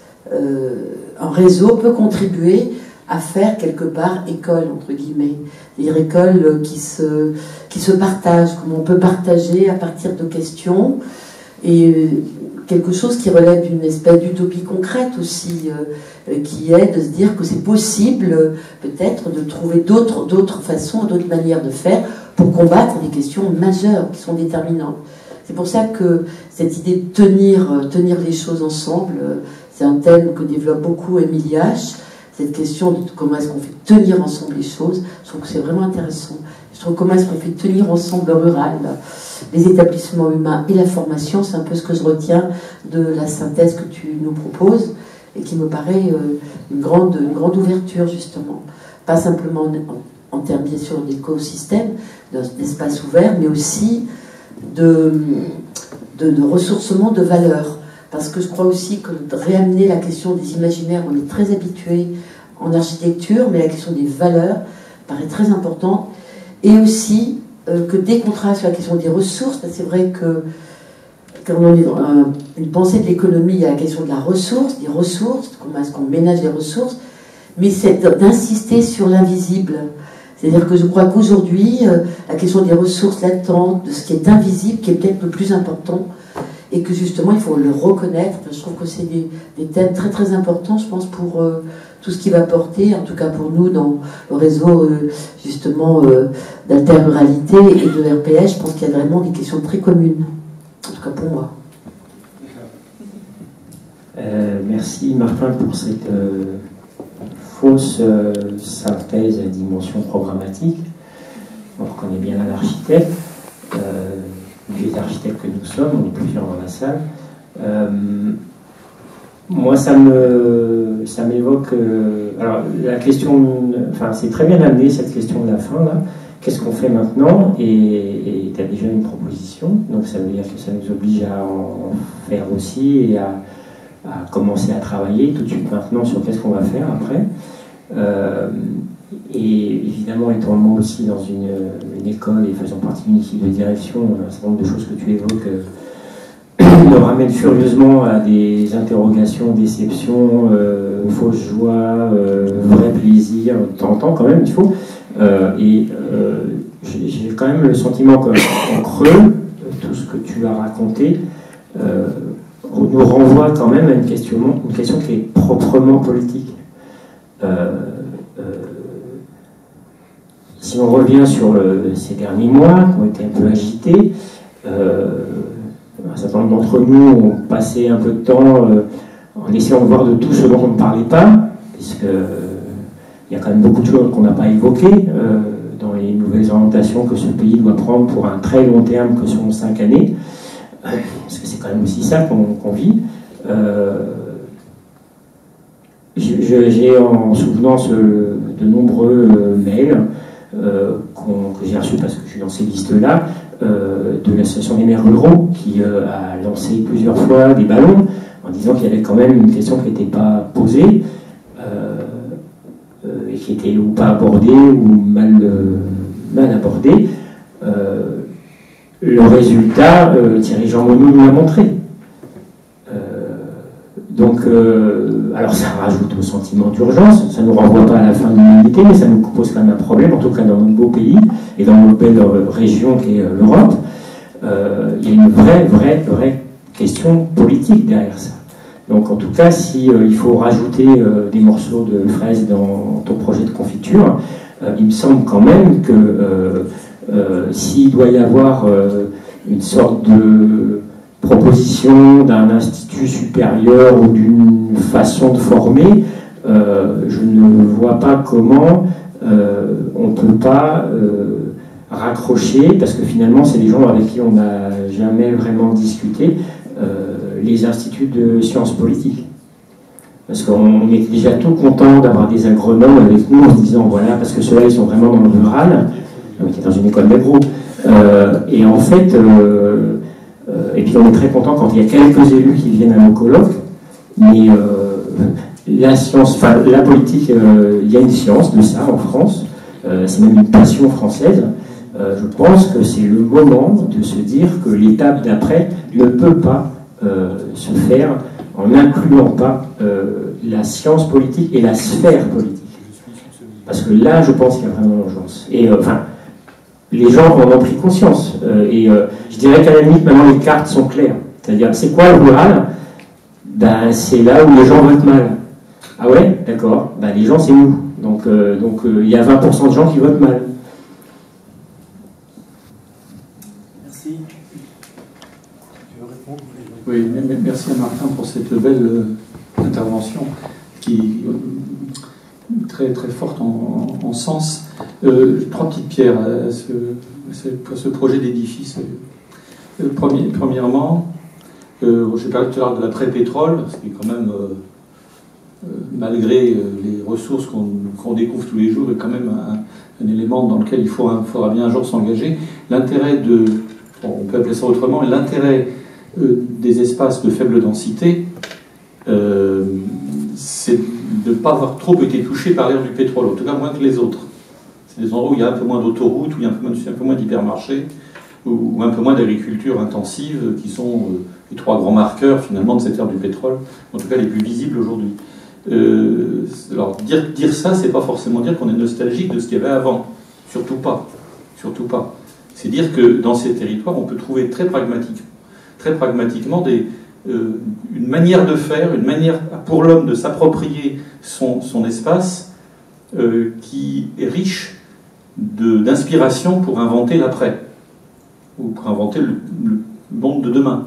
un réseau peut contribuer à faire quelque part école, entre guillemets. C'est-à-dire école qui se partage, comment on peut partager à partir de questions, et quelque chose qui relève d'une espèce d'utopie concrète aussi, qui est de se dire que c'est possible peut-être de trouver d'autres façons, d'autres manières de faire pour combattre des questions majeures qui sont déterminantes. C'est pour ça que cette idée de tenir les choses ensemble, c'est un thème que développe beaucoup Émilie H. Cette question de comment est-ce qu'on fait tenir ensemble les choses, je trouve que c'est vraiment intéressant. Je trouve comment est-ce qu'on fait tenir ensemble le rural, les établissements humains et la formation, c'est un peu ce que je retiens de la synthèse que tu nous proposes et qui me paraît une grande ouverture justement. Pas simplement en termes bien sûr d'écosystème, d'espace ouvert, mais aussi de ressourcement de valeurs. Parce que je crois aussi que de réamener la question des imaginaires, on est très habitué en architecture, mais la question des valeurs paraît très importante. Et aussi que dès qu'on travaille sur la question des ressources, c'est vrai que quand on est dans une pensée de l'économie, il y a la question de la ressource, des ressources, comment est-ce qu'on ménage les ressources, mais c'est d'insister sur l'invisible. C'est-à-dire que je crois qu'aujourd'hui, la question des ressources latentes, de ce qui est invisible, qui est peut-être le plus important, et que justement il faut le reconnaître. Je trouve que c'est des thèmes très très importants, je pense, pour tout ce qui va porter, en tout cas pour nous dans le réseau justement d'interruralité et de RPS. Je pense qu'il y a vraiment des questions très communes, en tout cas pour moi. Merci Martin pour cette fausse synthèse à dimension programmatique. On reconnaît bien l'architecte. Les architectes que nous sommes, on est plusieurs dans la salle. Moi, ça m'évoque. Alors, la question. Enfin, c'est très bien amené cette question de la fin, là. Qu'est-ce qu'on fait maintenant? Et tu as déjà une proposition, donc ça veut dire que ça nous oblige à en faire aussi et à commencer à travailler tout de suite maintenant sur qu'est-ce qu'on va faire après. Et évidemment, étant moi aussi dans une école et faisant partie d'une équipe de direction, un certain nombre de choses que tu évoques me ramènent furieusement à des interrogations, déceptions, fausses joies, vrai plaisir, de temps en temps quand même, il faut. J'ai quand même le sentiment qu'en creux, tout ce que tu as raconté nous renvoie quand même à une question qui est proprement politique. Si on revient sur ces derniers mois qui ont été un peu agités, un certain nombre d'entre nous ont passé un peu de temps en essayant de voir de tout ce dont on ne parlait pas, puisqu'il y a quand même beaucoup de choses qu'on n'a pas évoquées dans les nouvelles orientations que ce pays doit prendre pour un très long terme que sont 5 années, parce que c'est quand même aussi ça qu'on vit. J'ai en souvenance de nombreux mails que j'ai reçus parce que je suis dans ces listes-là, de l'association des maires ruraux qui a lancé plusieurs fois des ballons en disant qu'il y avait quand même une question qui n'était pas posée et qui était ou pas abordée ou mal abordée. Le résultat, Thierry Jean Monod nous l'a montré. Donc, alors ça rajoute au sentiment d'urgence, ça ne nous renvoie pas à la fin de l'humanité, mais ça nous pose quand même un problème, en tout cas dans notre beau pays et dans notre belle région qui est l'Europe. Il y a une vraie question politique derrière ça. Donc en tout cas, si il faut rajouter des morceaux de fraises dans ton projet de confiture, il me semble quand même que s'il doit y avoir une sorte de proposition d'un institut supérieur ou d'une façon de former, je ne vois pas comment on ne peut pas raccrocher, parce que finalement c'est des gens avec qui on n'a jamais vraiment discuté, les instituts de sciences politiques. Parce qu'on était déjà tout content d'avoir des agronomes avec nous en se disant voilà, parce que ceux-là ils sont vraiment dans le rural, on était dans une école d'agro, et en fait, et puis on est très content quand il y a quelques élus qui viennent à nos colloques, mais la science, enfin la politique, il y a une science de ça en France, c'est même une passion française. Je pense que c'est le moment de se dire que l'étape d'après ne peut pas se faire en n'incluant pas la science politique et la sphère politique. Parce que là, je pense qu'il y a vraiment urgence. Et enfin, les gens en ont pris conscience. Je dirais qu'à la limite, maintenant, les cartes sont claires. C'est-à-dire, c'est quoi le rural? Ben, c'est là où les gens votent mal. Ah ouais, d'accord. Ben, les gens, c'est nous. Donc, il y a 20% de gens qui votent mal. Merci. Tu veux répondre? Oui, merci à Martin pour cette belle intervention qui très très forte en sens. 3 petites pierres à ce projet d'édifice. Premièrement, j'ai parlé tout à l'heure de l'après-pétrole, ce qui est quand même, malgré les ressources qu'on découvre tous les jours, est quand même un élément dans lequel il faudra bien un jour s'engager. L'intérêt de, on peut appeler ça autrement, l'intérêt des espaces de faible densité, c'est de ne pas avoir trop été touché par l'ère du pétrole, en tout cas moins que les autres. C'est des endroits où il y a un peu moins d'autoroutes, où il y a un peu moins d'hypermarchés, ou un peu moins d'agriculture intensive, qui sont les 3 grands marqueurs finalement de cette ère du pétrole, en tout cas les plus visibles aujourd'hui. Alors dire ça, c'est pas forcément dire qu'on est nostalgique de ce qu'il y avait avant, surtout pas, surtout pas. C'est dire que dans ces territoires, on peut trouver très pragmatiquement une manière de faire, une manière pour l'homme de s'approprier son espace qui est riche d'inspiration pour inventer l'après, ou pour inventer le monde de demain.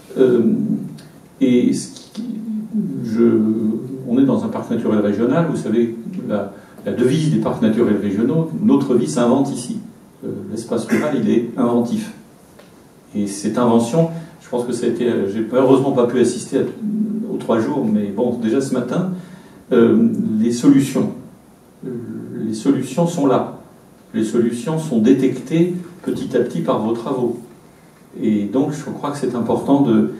On est dans un parc naturel régional, vous savez, la devise des parcs naturels régionaux, notre vie s'invente ici. L'espace rural, il est inventif. Et cette invention, je pense que ça a été, j'ai heureusement pas pu assister aux 3 jours, mais bon, déjà ce matin, les solutions sont là. Les solutions sont détectées petit à petit par vos travaux. Et donc, je crois que c'est important de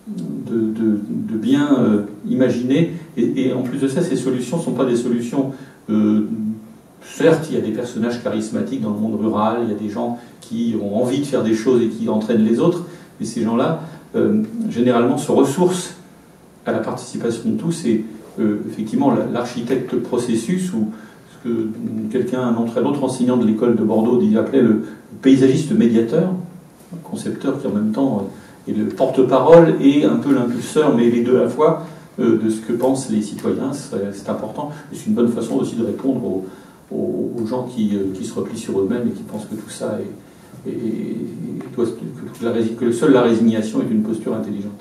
bien imaginer. Et en plus de ça, ces solutions ne sont pas des solutions... certes, il y a des personnages charismatiques dans le monde rural, il y a des gens qui ont envie de faire des choses et qui entraînent les autres, mais ces gens-là, généralement, se ressourcent à la participation de tous, et effectivement, l'architecte processus, ou ce que un autre enseignant de l'école de Bordeaux appelait le paysagiste médiateur, un concepteur qui en même temps est le porte-parole et un peu l'impulseur, mais les deux à la fois, de ce que pensent les citoyens, c'est important. Et c'est une bonne façon aussi de répondre aux gens qui se replient sur eux-mêmes et qui pensent que tout ça que seule la résignation est une posture intelligente.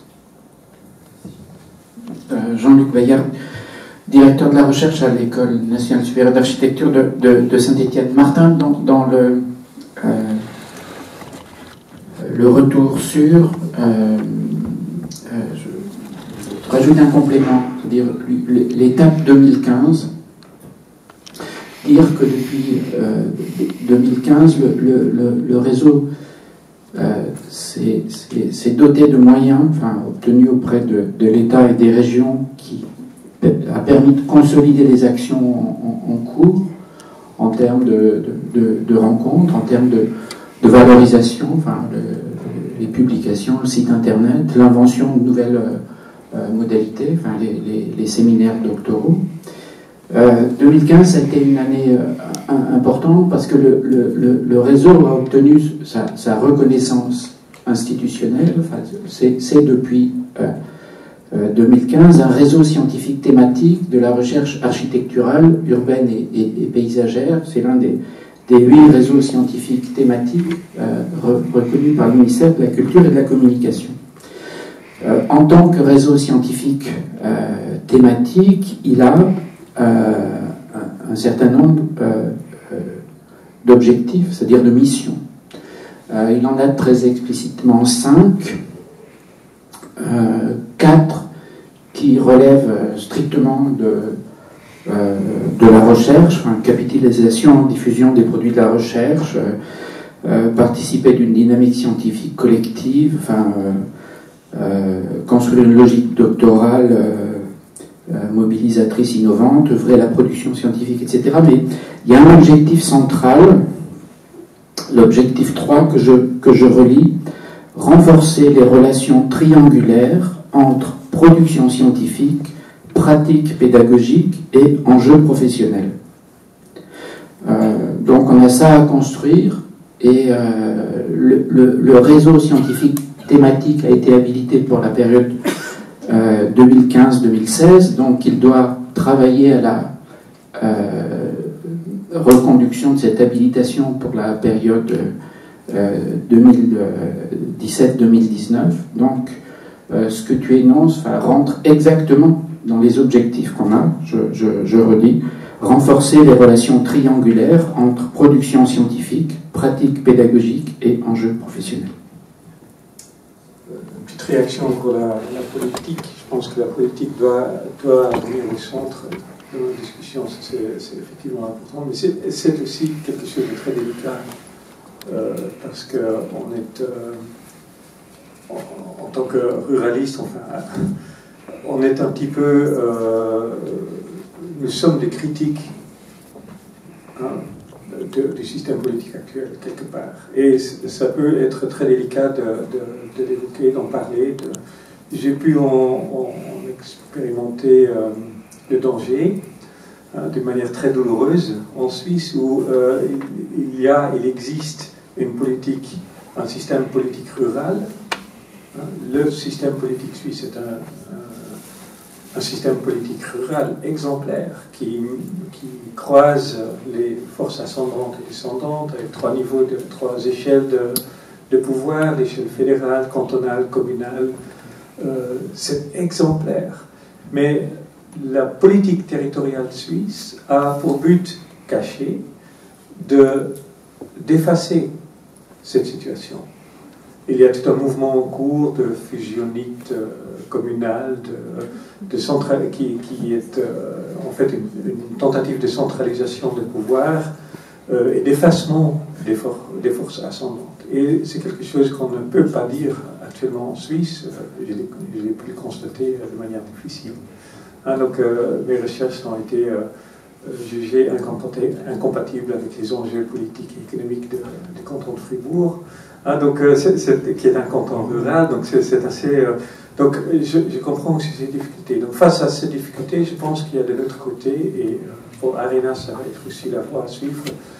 Jean-Luc Bayard, directeur de la recherche à l'École nationale supérieure d'architecture de Saint-Étienne. Martin, dans le retour sur, je rajoute un complément, c'est-à-dire l'étape 2015, dire que depuis 2015, le réseau s'est doté de moyens, enfin, obtenus auprès de l'État et des régions, qui a permis de consolider les actions en cours, en termes de rencontres, en termes de valorisation, enfin, les publications, le site internet, l'invention de nouvelles modalités, enfin, les séminaires doctoraux. 2015, ça a été une année importante parce que le réseau a obtenu sa reconnaissance institutionnelle. Enfin, c'est depuis 2015, un réseau scientifique thématique de la recherche architecturale, urbaine et paysagère. C'est l'un des 8 réseaux scientifiques thématiques reconnus par le ministère de la Culture et de la Communication. En tant que réseau scientifique thématique, il a un certain nombre d'objectifs, c'est-à-dire de missions. Il en a très explicitement 5, 4 qui relèvent strictement de la recherche, enfin, capitalisation, diffusion des produits de la recherche, participer d'une dynamique scientifique collective, enfin, construire une logique doctorale mobilisatrice, innovante, œuvrer à la production scientifique, etc. Mais il y a un objectif central, l'objectif 3 que je relis, renforcer les relations triangulaires entre production scientifique, pratique pédagogique et enjeux professionnels. Donc on a ça à construire et le réseau scientifique thématique a été habilité pour la période 2015-2016, donc il doit travailler à la reconduction de cette habilitation pour la période 2017-2019. Donc ce que tu énonces rentre exactement dans les objectifs qu'on a, je redis, renforcer les relations triangulaires entre production scientifique, pratique pédagogique et enjeux professionnels. Une petite réaction pour la politique. Je pense que la politique doit devenir le centre de nos discussions. C'est effectivement important, mais c'est aussi quelque chose de très délicat parce qu'on est, en tant que ruraliste, enfin, on est un petit peu, nous sommes des critiques du système politique actuel, quelque part. Et ça peut être très délicat de l'évoquer, d'en parler. J'ai pu en expérimenter le danger d'une manière très douloureuse en Suisse, où il existe une politique, un système politique rural. Le système politique suisse est un système politique rural exemplaire qui croise les forces ascendantes et descendantes avec 3 niveaux, 3 échelles de pouvoir, l'échelle fédérale, cantonale, communale. C'est exemplaire. Mais la politique territoriale suisse a pour but caché d'effacer cette situation. Il y a tout un mouvement en cours de fusionnite communale, qui est en fait une tentative de centralisation de pouvoir et d'effacement des forces ascendantes. Et c'est quelque chose qu'on ne peut pas dire actuellement en Suisse. Je l'ai pu le constater de manière difficile. Donc mes recherches ont été jugées incompatibles avec les enjeux politiques et économiques du canton de Fribourg. Qui est un canton rural, donc c'est assez... donc je comprends aussi ces difficultés. Donc face à ces difficultés, je pense qu'il y a de l'autre côté, et pour Arena, ça va être aussi la voie à suivre,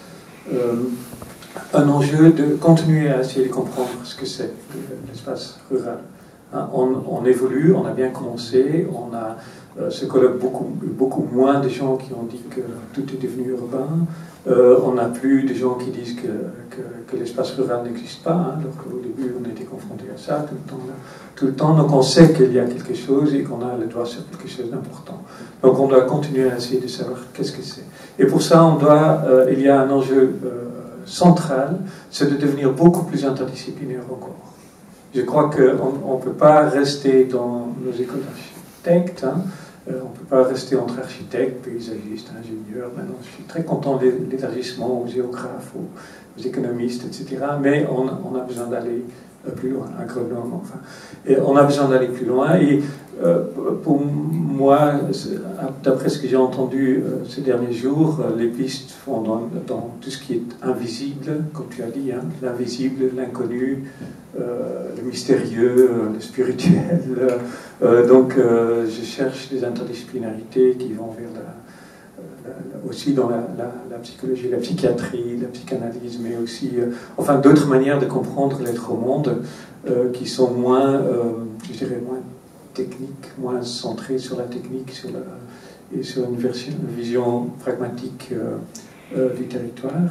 un enjeu de continuer à essayer de comprendre ce que c'est l'espace rural. On évolue, on a bien commencé, on a ce colloque beaucoup moins de gens qui ont dit que tout est devenu urbain. On n'a plus de gens qui disent que l'espace rural n'existe pas, alors qu'au début on était confronté à ça tout le temps. Donc on sait qu'il y a quelque chose et qu'on a le doigt sur quelque chose d'important. Donc on doit continuer à essayer de savoir qu'est-ce que c'est. Et pour ça, il y a un enjeu central, c'est de devenir beaucoup plus interdisciplinaire encore. Je crois qu'on ne peut pas rester dans nos écoles d'architectes. On ne peut pas rester entre architectes, paysagistes, ingénieurs. Maintenant, je suis très content de l'élargissement aux géographes, aux économistes, etc. Mais on a besoin d'aller plus loin, agronomes, enfin. Et on a besoin d'aller plus loin. Et pour moi, d'après ce que j'ai entendu ces derniers jours, les pistes vont dans tout ce qui est invisible, comme tu as dit, l'invisible, l'inconnu, le mystérieux, le spirituel. Donc, je cherche des interdisciplinarités qui vont vers aussi dans la psychologie, la psychiatrie, la psychanalyse, mais aussi enfin d'autres manières de comprendre l'être au monde qui sont moins, je dirais, moins technique, moins centré sur la technique et sur une vision pragmatique du territoire,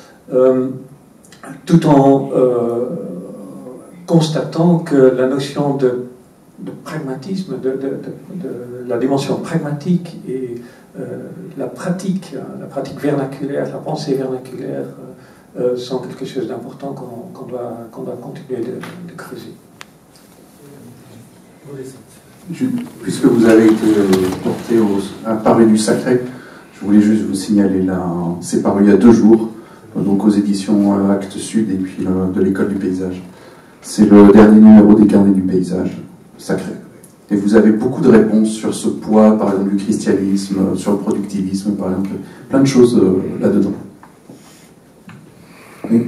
tout en constatant que la notion de pragmatisme, de la dimension pragmatique et la pratique vernaculaire, la pensée vernaculaire sont quelque chose d'important qu'on doit continuer de creuser. Puisque vous avez été porté à parler du sacré, je voulais juste vous signaler là, c'est paru il y a 2 jours, donc aux éditions Actes Sud et puis de l'École du Paysage. C'est le dernier numéro des Carnets du Paysage, sacré. Et vous avez beaucoup de réponses sur ce poids, par exemple du christianisme, sur le productivisme, par exemple, plein de choses là-dedans. Oui,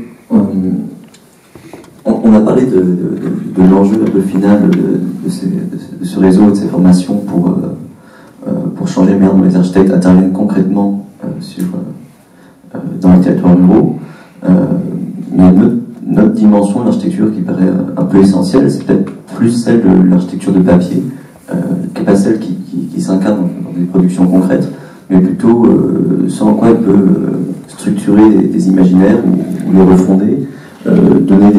on a parlé de l'enjeu un peu final de ce réseau et de ces formations pour changer la manière dont les architectes interviennent concrètement dans les territoires ruraux. Mais notre dimension de l'architecture qui paraît un peu essentielle, c'est peut-être plus celle de l'architecture de papier, qui n'est pas celle qui s'incarne dans des productions concrètes, mais plutôt sans quoi elle peut structurer des imaginaires ou les refonder, donner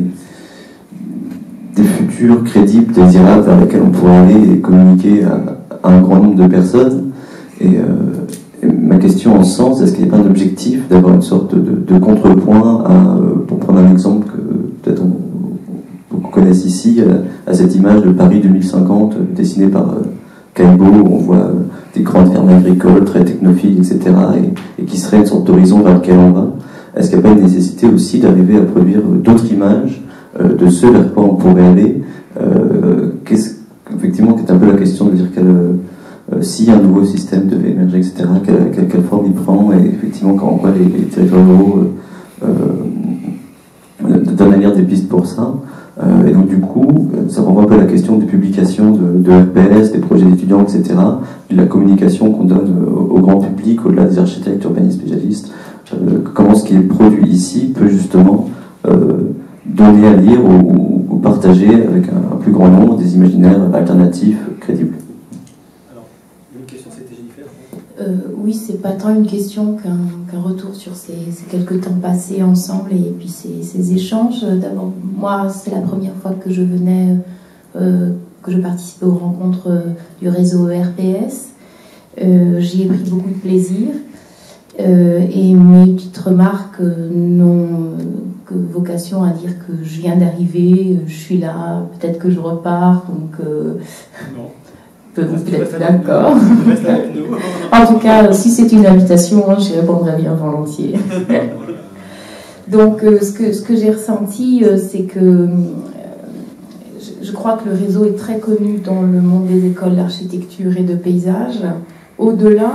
des futurs crédibles, désirables vers lesquels on pourrait aller et communiquer à un grand nombre de personnes. Et ma question en ce sens, est-ce qu'il n'y a pas un objectif d'avoir une sorte de contrepoint pour prendre un exemple que peut-être beaucoup connaissent ici, à cette image de Paris 2050 dessinée par Caillebout, où on voit des grandes fermes agricoles très technophiles, etc., et qui serait une sorte d'horizon vers lequel on va. Est-ce qu'il n'y a pas une nécessité aussi d'arriver à produire d'autres images de ce vers quoi on pourrait aller, effectivement, qui est un peu la question de dire si un nouveau système devait émerger, etc., quelle forme il prend, et effectivement, quand on voit les territoires ruraux donnent à lire des pistes pour ça. Et donc, du coup, ça renvoie un peu à la question des publications de RPS, des projets d'étudiants, etc., de la communication qu'on donne au grand public, au-delà des architectes, urbanistes, spécialistes. Comment ce qui est produit ici peut justement donner à lire ou partager avec un plus grand nombre des imaginaires alternatifs crédibles. Alors, une question, c'était Jennifer. Oui, c'est pas tant une question qu'un retour sur ces quelques temps passés ensemble et puis ces échanges. D'abord, moi, c'est la première fois que je venais, que je participais aux rencontres du réseau RPS. J'y ai pris beaucoup de plaisir. Et mes petites remarques n'ont que vocation à dire que je viens d'arriver, je suis là, peut-être que je repars, donc Non. peut-être d'accord. En tout cas, si c'est une invitation, j'y répondrai bien volontiers. Donc, ce que j'ai ressenti, c'est que je crois que le réseau est très connu dans le monde des écoles d'architecture et de paysage. Au-delà,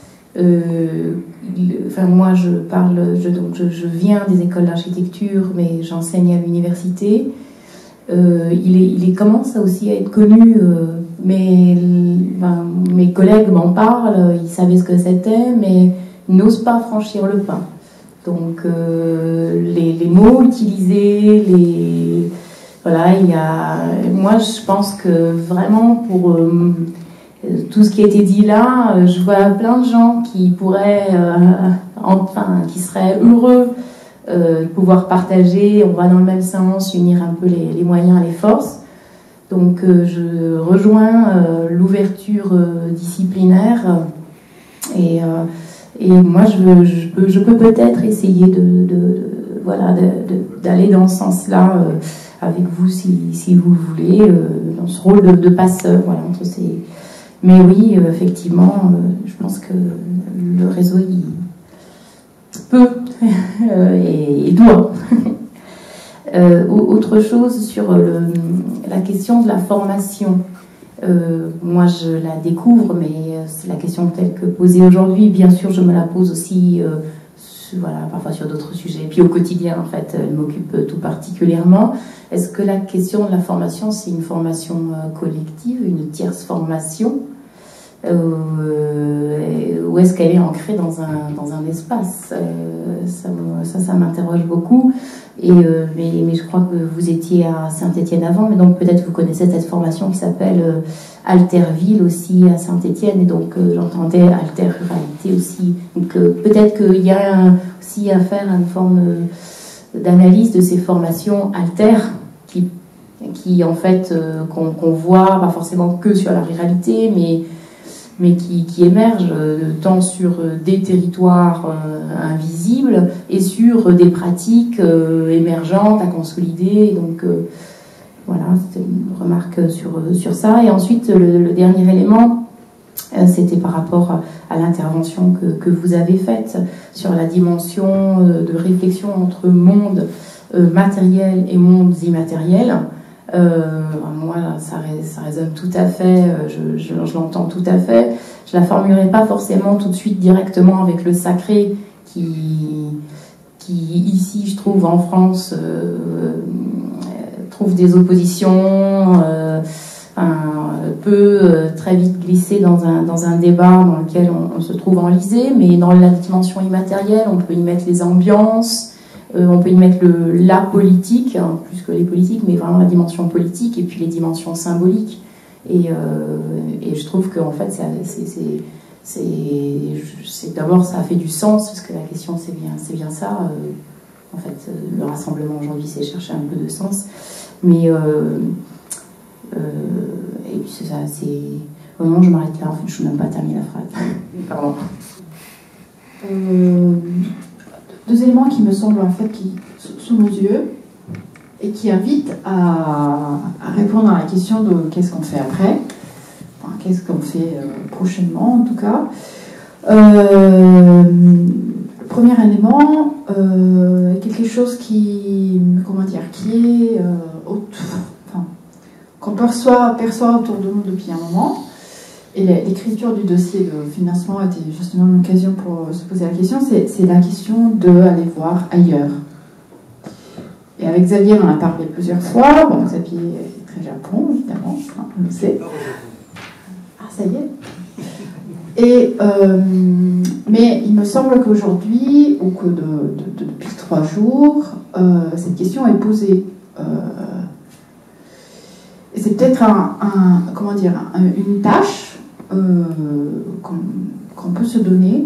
moi je viens des écoles d'architecture, mais j'enseigne à l'université. Il commence aussi à être connu, mais mes collègues m'en parlent, ils savaient ce que c'était, mais ils n'osent pas franchir le pas. Donc les mots utilisés, moi je pense que vraiment pour tout ce qui a été dit là, je vois plein de gens qui pourraient, qui seraient heureux de pouvoir partager, on va dans le même sens, unir un peu les moyens et les forces. Donc je rejoins l'ouverture disciplinaire et moi je peux peut-être essayer d'aller dans ce sens-là avec vous si vous voulez, dans ce rôle de passeur, voilà, entre ces... Mais oui, effectivement, je pense que le réseau il peut et doit. Autre chose sur la question de la formation. Moi, je la découvre, mais c'est la question telle que posée aujourd'hui. Bien sûr, je me la pose aussi, parfois sur d'autres sujets. Et puis au quotidien, en fait, elle m'occupe tout particulièrement. Est-ce que la question de la formation, c'est une formation collective, une tierce formation, où est-ce qu'elle est ancrée dans un espace. Ça m'interroge beaucoup. Mais je crois que vous étiez à Saint-Étienne avant, mais donc peut-être vous connaissez cette formation qui s'appelle Alterville aussi à Saint-Étienne, et donc j'entendais Alter-Ruralité aussi. Donc peut-être qu'il y a aussi à faire une forme d'analyse de ces formations alter qui en fait qu'on voit pas forcément que sur la ruralité, mais qui émergent tant sur des territoires invisibles et sur des pratiques émergentes à consolider. Donc voilà, c'était une remarque sur ça. Et ensuite, le dernier élément, c'était par rapport à l'intervention que vous avez faite sur la dimension de réflexion entre monde matériel et mondes immatériels. Moi, ça résonne tout à fait, je l'entends tout à fait. Je la formulerai pas forcément tout de suite directement avec le sacré qui ici, je trouve, en France, trouve des oppositions, peut très vite glisser dans un débat dans lequel on se trouve enlisé, mais dans la dimension immatérielle, on peut y mettre les ambiances, on peut y mettre la politique, hein, plus que les politiques, mais vraiment la dimension politique et puis les dimensions symboliques. Et je trouve qu'en fait, c'est d'abord, ça a fait du sens, parce que la question, c'est bien ça. En fait, le rassemblement aujourd'hui, c'est chercher un peu de sens. Mais, et puis c'est ça, c'est... Oh non, je m'arrête là, en fait, je n'ai même pas terminé la phrase. Pardon. Deux éléments qui me semblent en fait sous nos yeux et qui invitent à répondre à la question de qu'est-ce qu'on fait après, enfin, qu'est-ce qu'on fait prochainement en tout cas. Le premier élément, quelque chose qui est qu'on perçoit autour de nous depuis un moment. Et l'écriture du dossier de financement était justement une occasion pour se poser la question, c'est la question d'aller voir ailleurs. Et avec Xavier, on en a parlé plusieurs fois. Bon, Xavier est très Japon, évidemment, on le sait. Ah, ça y est. Mais il me semble qu'aujourd'hui, ou que depuis 3 jours, cette question est posée. Et c'est peut-être une tâche qu'on peut se donner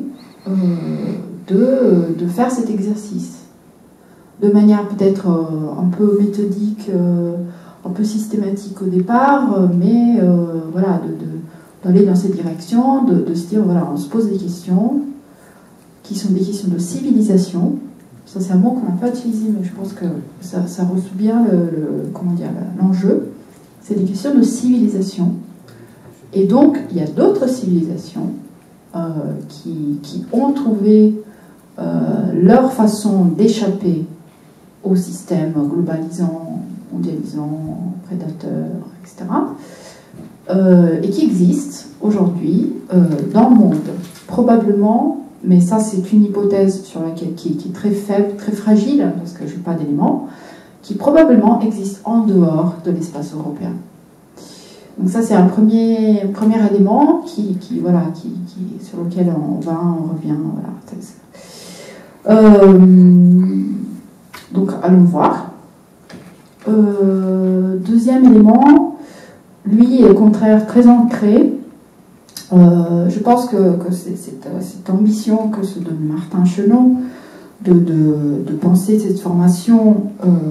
de faire cet exercice de manière peut-être un peu méthodique, un peu systématique au départ, mais voilà, d'aller dans cette direction, de se dire voilà, on se pose des questions qui sont des questions de civilisation. Ça, c'est un mot qu'on n'a pas utilisé, mais je pense que ça reçoit bien l'enjeu. C'est des questions de civilisation. Et donc, il y a d'autres civilisations qui ont trouvé leur façon d'échapper au système globalisant, mondialisant, prédateur, etc. Et qui existent aujourd'hui dans le monde. Probablement, mais ça c'est une hypothèse sur laquelle, qui est très faible, très fragile, parce que je n'ai pas d'éléments, qui probablement existe en dehors de l'espace européen. Donc ça c'est un premier élément sur lequel on revient. Voilà. Donc allons voir. Deuxième élément, lui est au contraire très ancré. Je pense que cette ambition que se donne Martin Chenot de penser cette formation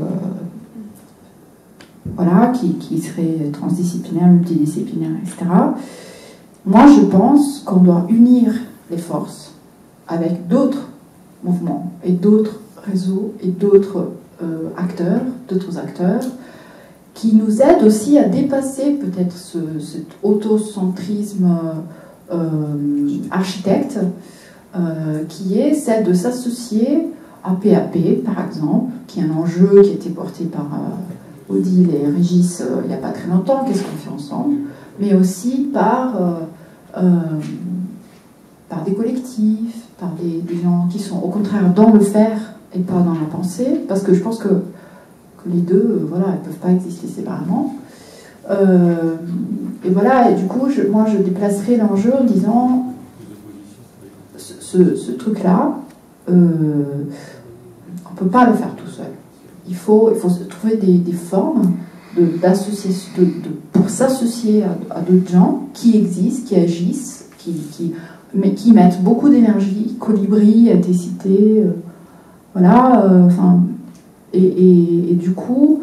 qui serait transdisciplinaire, multidisciplinaire, etc. Moi, je pense qu'on doit unir les forces avec d'autres mouvements et d'autres réseaux et d'autres acteurs qui nous aident aussi à dépasser peut-être cet autocentrisme architecte qui est celle de s'associer à PAP, par exemple, qui est un enjeu qui a été porté par Odile et Régis il n'y a pas très longtemps, qu'est-ce qu'on fait ensemble, mais aussi par des collectifs, par des gens qui sont au contraire dans le faire et pas dans la pensée, parce que je pense que les deux, elles ne peuvent pas exister séparément. Et voilà, et du coup, moi je déplacerai l'enjeu en disant ce truc-là, on ne peut pas le faire tout seul. Il faut trouver des formes pour s'associer à d'autres gens qui existent, qui agissent, mais qui mettent beaucoup d'énergie, Colibri, ATCité, voilà, et du coup,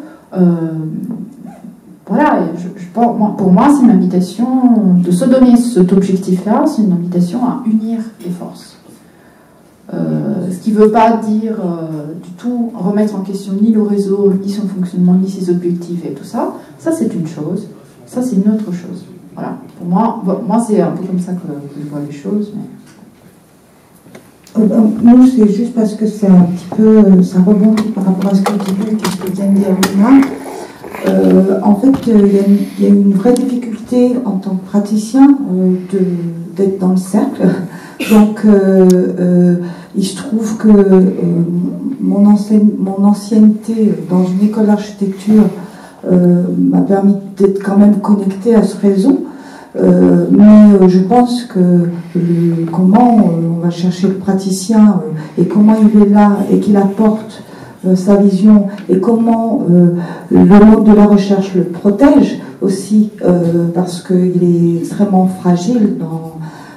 voilà, pour moi, c'est une invitation de se donner cet objectif-là, c'est une invitation à unir les forces. Ce qui ne veut pas dire du tout remettre en question ni le réseau, ni son fonctionnement, ni ses objectifs et tout ça. Ça, c'est une chose. Ça, c'est une autre chose. Voilà. Pour moi c'est un peu comme ça que je vois les choses. Mais... Nous, c'est juste parce que c'est un petit peu, ça rebondit par rapport à ce que tu dis et ce que vient de dire Lina. En fait, il y a une vraie difficulté en tant que praticien d'être dans le cercle. Donc, il se trouve que mon ancienneté dans une école d'architecture m'a permis d'être quand même connectée à ce réseau. Mais je pense que comment on va chercher le praticien et comment il est là et qu'il apporte sa vision et comment le monde de la recherche le protège aussi parce qu'il est extrêmement fragile dans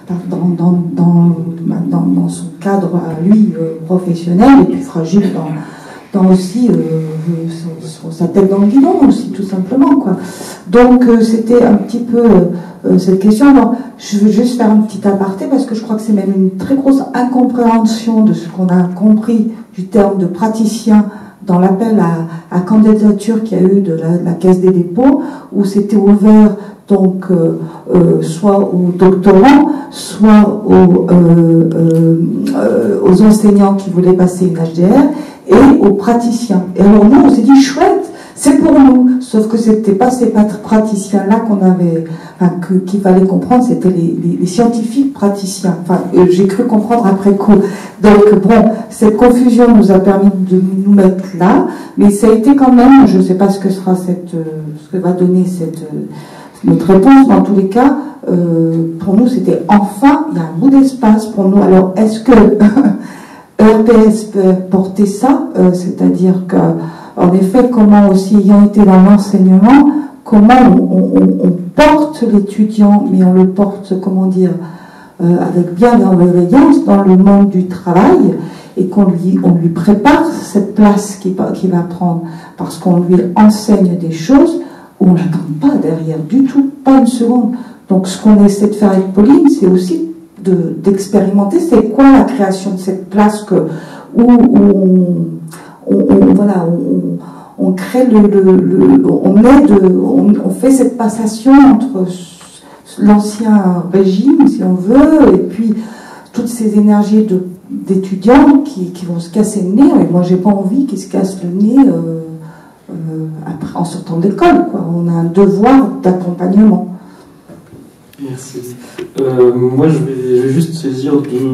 son cadre à lui professionnel et puis fragile dans aussi sa tête dans le guidon aussi tout simplement quoi. Donc c'était un petit peu cette question. Alors je veux juste faire un petit aparté parce que je crois que c'est même une très grosse incompréhension de ce qu'on a compris du terme de praticien dans l'appel à candidature qu'il y a eu de la Caisse des dépôts où c'était ouvert donc soit aux doctorants, soit aux enseignants qui voulaient passer une HDR et aux praticiens. Et alors nous, on s'est dit chouette, c'est pour nous. Sauf que c'était pas ces praticiens-là qu'on avait, qu'il fallait comprendre, c'était les scientifiques praticiens. Enfin, j'ai cru comprendre après coup. Donc bon, cette confusion nous a permis de nous mettre là, mais ça a été quand même, je ne sais pas ce que sera ce que va donner notre réponse, dans tous les cas, pour nous, c'était enfin, il y a un bout d'espace pour nous. Alors, est-ce que ERPS peut porter ça c'est-à-dire qu'en effet, comment aussi, ayant été dans l'enseignement, comment on porte l'étudiant, mais on le porte, comment dire, avec bienveillance dans le monde du travail, et on lui prépare cette place qu'il va prendre, parce qu'on lui enseigne des choses où on n'attend pas derrière du tout, pas une seconde. Donc ce qu'on essaie de faire avec Pauline, c'est aussi d'expérimenter, c'est quoi la création de cette place où on crée on fait cette passation entre l'ancien régime, si on veut, et puis toutes ces énergies d'étudiants qui vont se casser le nez. Et moi, j'ai pas envie qu'ils se cassent le nez après, en sortant de l'école, quoi. On a un devoir d'accompagnement. Merci. Moi, je vais juste saisir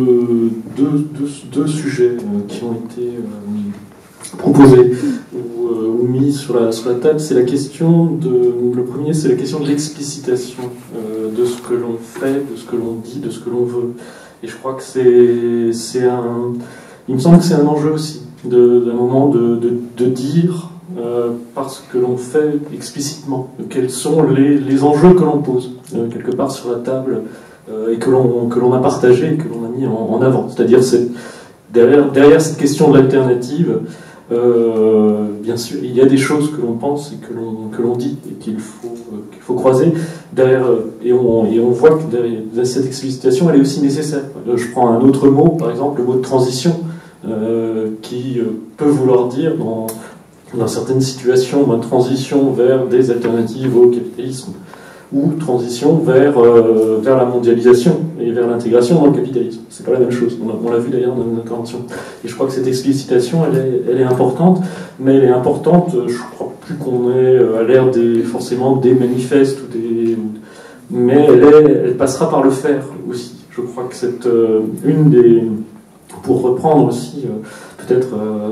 deux sujets qui ont été proposés ou mis sur la table. C'est la question le premier, c'est la question de l'explicitation de ce que l'on fait, de ce que l'on dit, de ce que l'on veut. Et je crois que il me semble que c'est un enjeu aussi, d'un moment de dire parce que l'on fait explicitement quels sont les enjeux que l'on pose quelque part sur la table et que l'on a partagé, que l'on a mis en avant. C'est-à-dire derrière cette question de l'alternative, bien sûr, il y a des choses que l'on pense et que l'on dit et qu'il faut croiser derrière, et on voit que derrière cette explicitation, elle est aussi nécessaire. Je prends un autre mot, par exemple le mot de transition, qui peut vouloir dire dans certaines situations, transition vers des alternatives au capitalisme, ou transition vers la mondialisation et vers l'intégration dans le capitalisme. C'est pas la même chose. On l'a vu d'ailleurs dans notre intervention. Et je crois que cette explicitation, elle est importante, mais elle est importante, je crois plus qu'on est à l'ère forcément des manifestes, mais elle passera par le faire aussi. Je crois que c'est pour reprendre aussi peut-être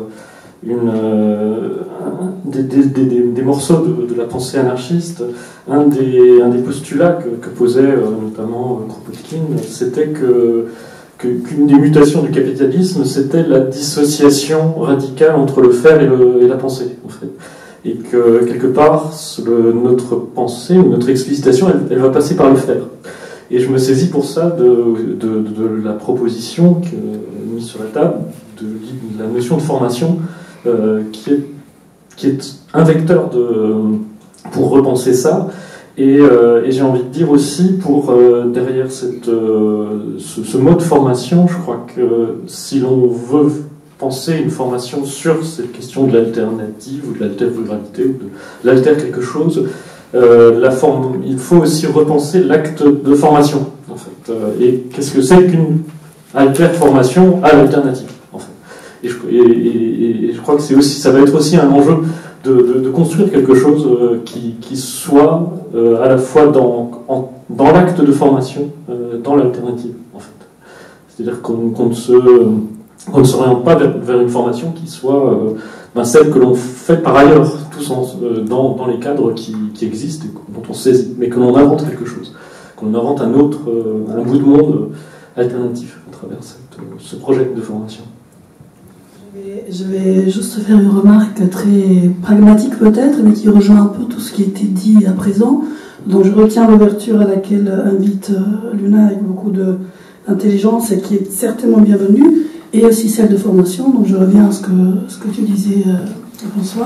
des morceaux de la pensée anarchiste, un des postulats que posait notamment Kropotkin, c'était qu'une des mutations du capitalisme, c'était la dissociation radicale entre le faire et la pensée, en fait. Et que, quelque part, notre pensée ou notre explicitation, elle va passer par le faire. Et je me saisis pour ça de la proposition qui est mise sur la table, de la notion de formation, qui est un vecteur pour repenser ça. Et j'ai envie de dire aussi, derrière ce mot de formation, je crois que si l'on veut penser une formation sur cette question de l'alternative ou de l'alter-ruralité ou de l'alter quelque chose, il faut aussi repenser l'acte de formation, en fait. Et qu'est-ce que c'est qu'une alter-formation à l'alternative, en fait. Et je crois que ça va être aussi un enjeu de construire quelque chose qui soit à la fois dans l'acte de formation, dans l'alternative, en fait. C'est-à-dire qu'on ne s'oriente pas vers une formation qui soit celle que l'on fait par ailleurs, tous dans les cadres qui existent et dont on saisit, mais que l'on invente quelque chose, qu'on invente un bout de monde alternatif à travers ce projet de formation. Je vais juste faire une remarque très pragmatique peut-être, mais qui rejoint un peu tout ce qui a été dit à présent. Donc je retiens l'ouverture à laquelle invite Luna avec beaucoup d'intelligence et qui est certainement bienvenue, et aussi celle de formation. Donc je reviens à ce que tu disais, François,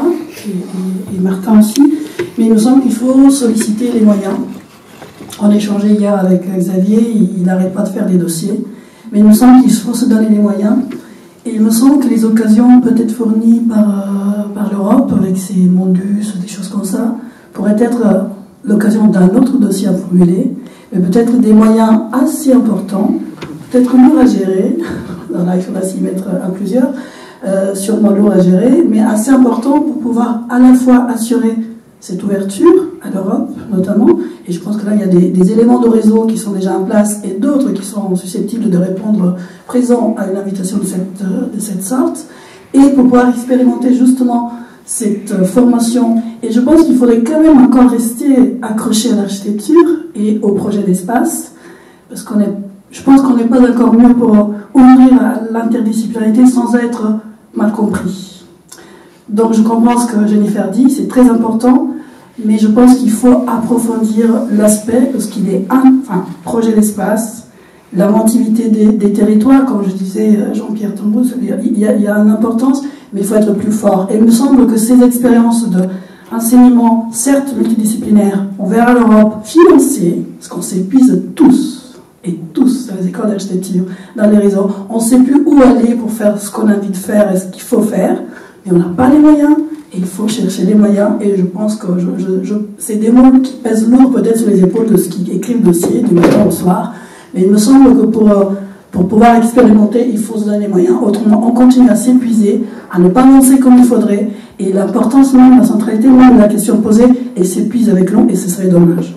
et Martin aussi. Mais il nous semble qu'il faut solliciter les moyens. On échangeait hier avec Xavier, il n'arrête pas de faire des dossiers, mais il nous semble qu'il faut se donner les moyens. Et il me semble que les occasions peut-être fournies par l'Europe, avec ses Mondus, des choses comme ça, pourraient être l'occasion d'un autre dossier à formuler, mais peut-être des moyens assez importants, peut-être lourds à gérer, là il faudra s'y mettre à plusieurs, sûrement lourds à gérer, mais assez importants pour pouvoir à la fois assurer cette ouverture à l'Europe notamment, et je pense que là il y a des éléments de réseau qui sont déjà en place et d'autres qui sont susceptibles de répondre présents à une invitation de cette sorte, et pour pouvoir expérimenter justement cette formation. Et je pense qu'il faudrait quand même encore rester accroché à l'architecture et au projet d'espace, parce je pense qu'on n'est pas encore mieux pour ouvrir à l'interdisciplinarité sans être mal compris. Donc je comprends ce que Jennifer dit, c'est très important, mais je pense qu'il faut approfondir l'aspect, parce qu'il est projet d'espace, l'inventivité des territoires, comme je disais Jean-Pierre Tombeau, il y a une importance, mais il faut être plus fort. Et il me semble que ces expériences d'enseignement, certes multidisciplinaires, on verra l'Europe financée, parce qu'on s'épuise tous, dans les écoles d'architecture, dans les réseaux, on ne sait plus où aller pour faire ce qu'on a envie de faire et ce qu'il faut faire, mais on n'a pas les moyens, et il faut chercher les moyens, et je pense que c'est des mots qui pèsent lourd peut-être sur les épaules de ceux qui écrivent le dossier du matin au soir, mais il me semble que pour pouvoir expérimenter, il faut se donner les moyens, autrement on continue à s'épuiser, à ne pas avancer comme il faudrait, et l'importance même, la centralité même de la question posée, elle s'épuise avec l'on, et ce serait dommage.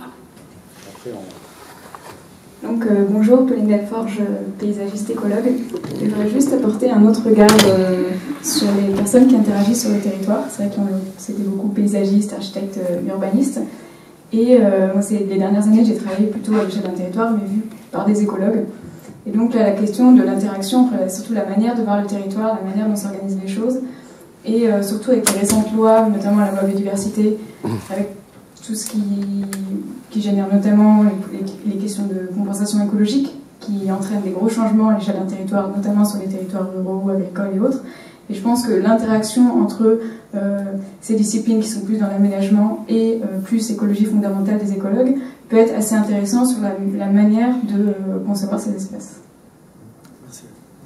Donc bonjour, Pauline Delforge, paysagiste écologue. Je voudrais juste apporter un autre regard sur les personnes qui interagissent sur le territoire. C'est vrai que c'était beaucoup paysagistes, architectes, urbanistes. Et les dernières années, j'ai travaillé plutôt à l'échelle d'un territoire, mais vu par des écologues. Et donc là, la question de l'interaction, surtout la manière de voir le territoire, la manière dont s'organisent les choses, et surtout avec les récentes lois, notamment la loi biodiversité, avec tout ce qui génère notamment les questions de compensation écologique, qui entraînent des gros changements à l'échelle d'un territoire, notamment sur les territoires ruraux, agricoles et autres. Et je pense que l'interaction entre ces disciplines qui sont plus dans l'aménagement et plus écologie fondamentale des écologues peut être assez intéressant sur la manière de concevoir ces espaces. Merci.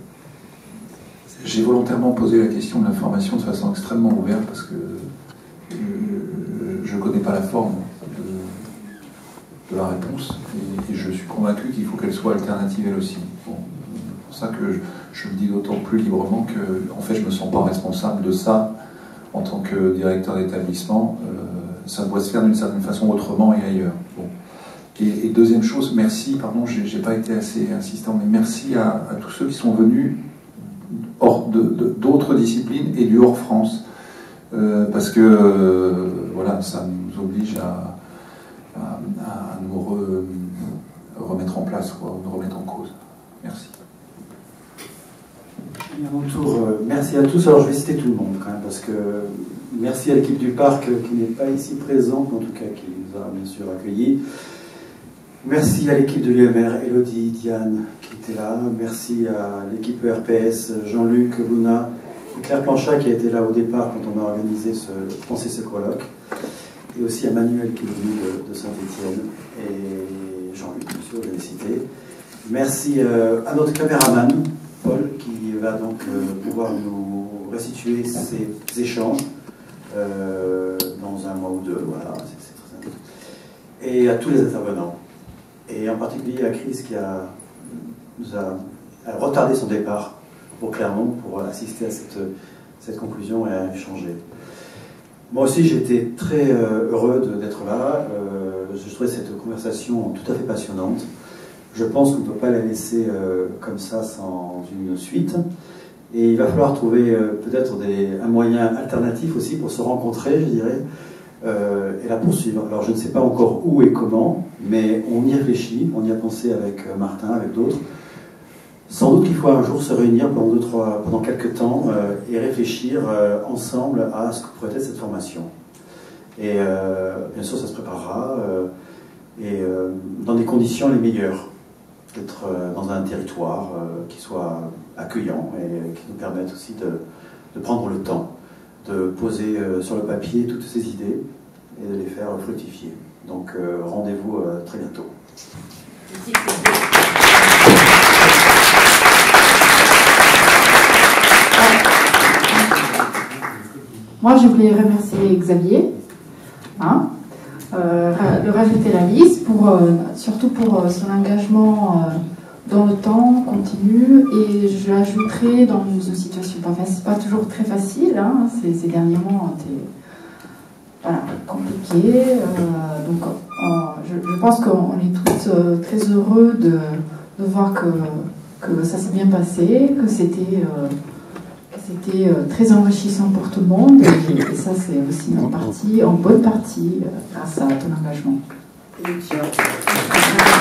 J'ai volontairement posé la question de la formation de façon extrêmement ouverte parce que je ne connais pas la forme de la réponse et je suis convaincu qu'il faut qu'elle soit alternative elle aussi. Bon, c'est pour ça que je le dis d'autant plus librement que en fait je ne me sens pas responsable de ça en tant que directeur d'établissement. Ça doit se faire d'une certaine façon autrement et ailleurs. Bon. Et deuxième chose, merci, pardon, j'ai pas été assez insistant, mais merci à tous ceux qui sont venus d'autres disciplines et du hors France. Parce que voilà, ça nous oblige à nous remettre en place, quoi, nous remettre en cause. Merci. Et à mon tour, merci à tous. Alors je vais citer tout le monde quand même, parce que merci à l'équipe du parc qui n'est pas ici présente, en tout cas qui nous a bien sûr accueillis. Merci à l'équipe de l'UMR, Elodie, Diane qui était là. Merci à l'équipe ERPS, Jean-Luc, Luna, et Claire Planchat qui a été là au départ quand on a pensé ce colloque. Et aussi à Manuel qui est venu de Saint-Étienne et Jean-Luc, bien sûr, je l'ai cité. Merci à notre caméraman, Paul, qui va donc pouvoir nous restituer ces échanges dans un mois ou deux. Voilà, c'est très simple. Et à tous les intervenants. Et en particulier à Chris qui nous a retardé son départ pour Clermont pour assister à cette conclusion et à échanger. Moi aussi, j'étais très heureux d'être là. Je trouvais cette conversation tout à fait passionnante. Je pense qu'on ne peut pas la laisser comme ça sans une suite. Et il va falloir trouver peut-être un moyen alternatif aussi pour se rencontrer, je dirais, et la poursuivre. Alors je ne sais pas encore où et comment, mais on y réfléchit, on y a pensé avec Martin, avec d'autres. Sans doute qu'il faut un jour se réunir pendant quelques temps et réfléchir ensemble à ce que pourrait être cette formation. Et bien sûr, ça se préparera et dans des conditions les meilleures, d'être dans un territoire qui soit accueillant et qui nous permette aussi de prendre le temps de poser sur le papier toutes ces idées et de les faire fructifier. Donc rendez-vous très bientôt. Moi, je voulais remercier Xavier de rajouter la liste, surtout pour son engagement dans le temps continu, et je l'ajouterai dans une situation pas toujours très facile, ces derniers mois ont été compliqués, donc je pense qu'on est tous très heureux de voir que ça s'est bien passé, que c'était très enrichissant pour tout le monde, et ça c'est aussi en bonne partie grâce à ton engagement.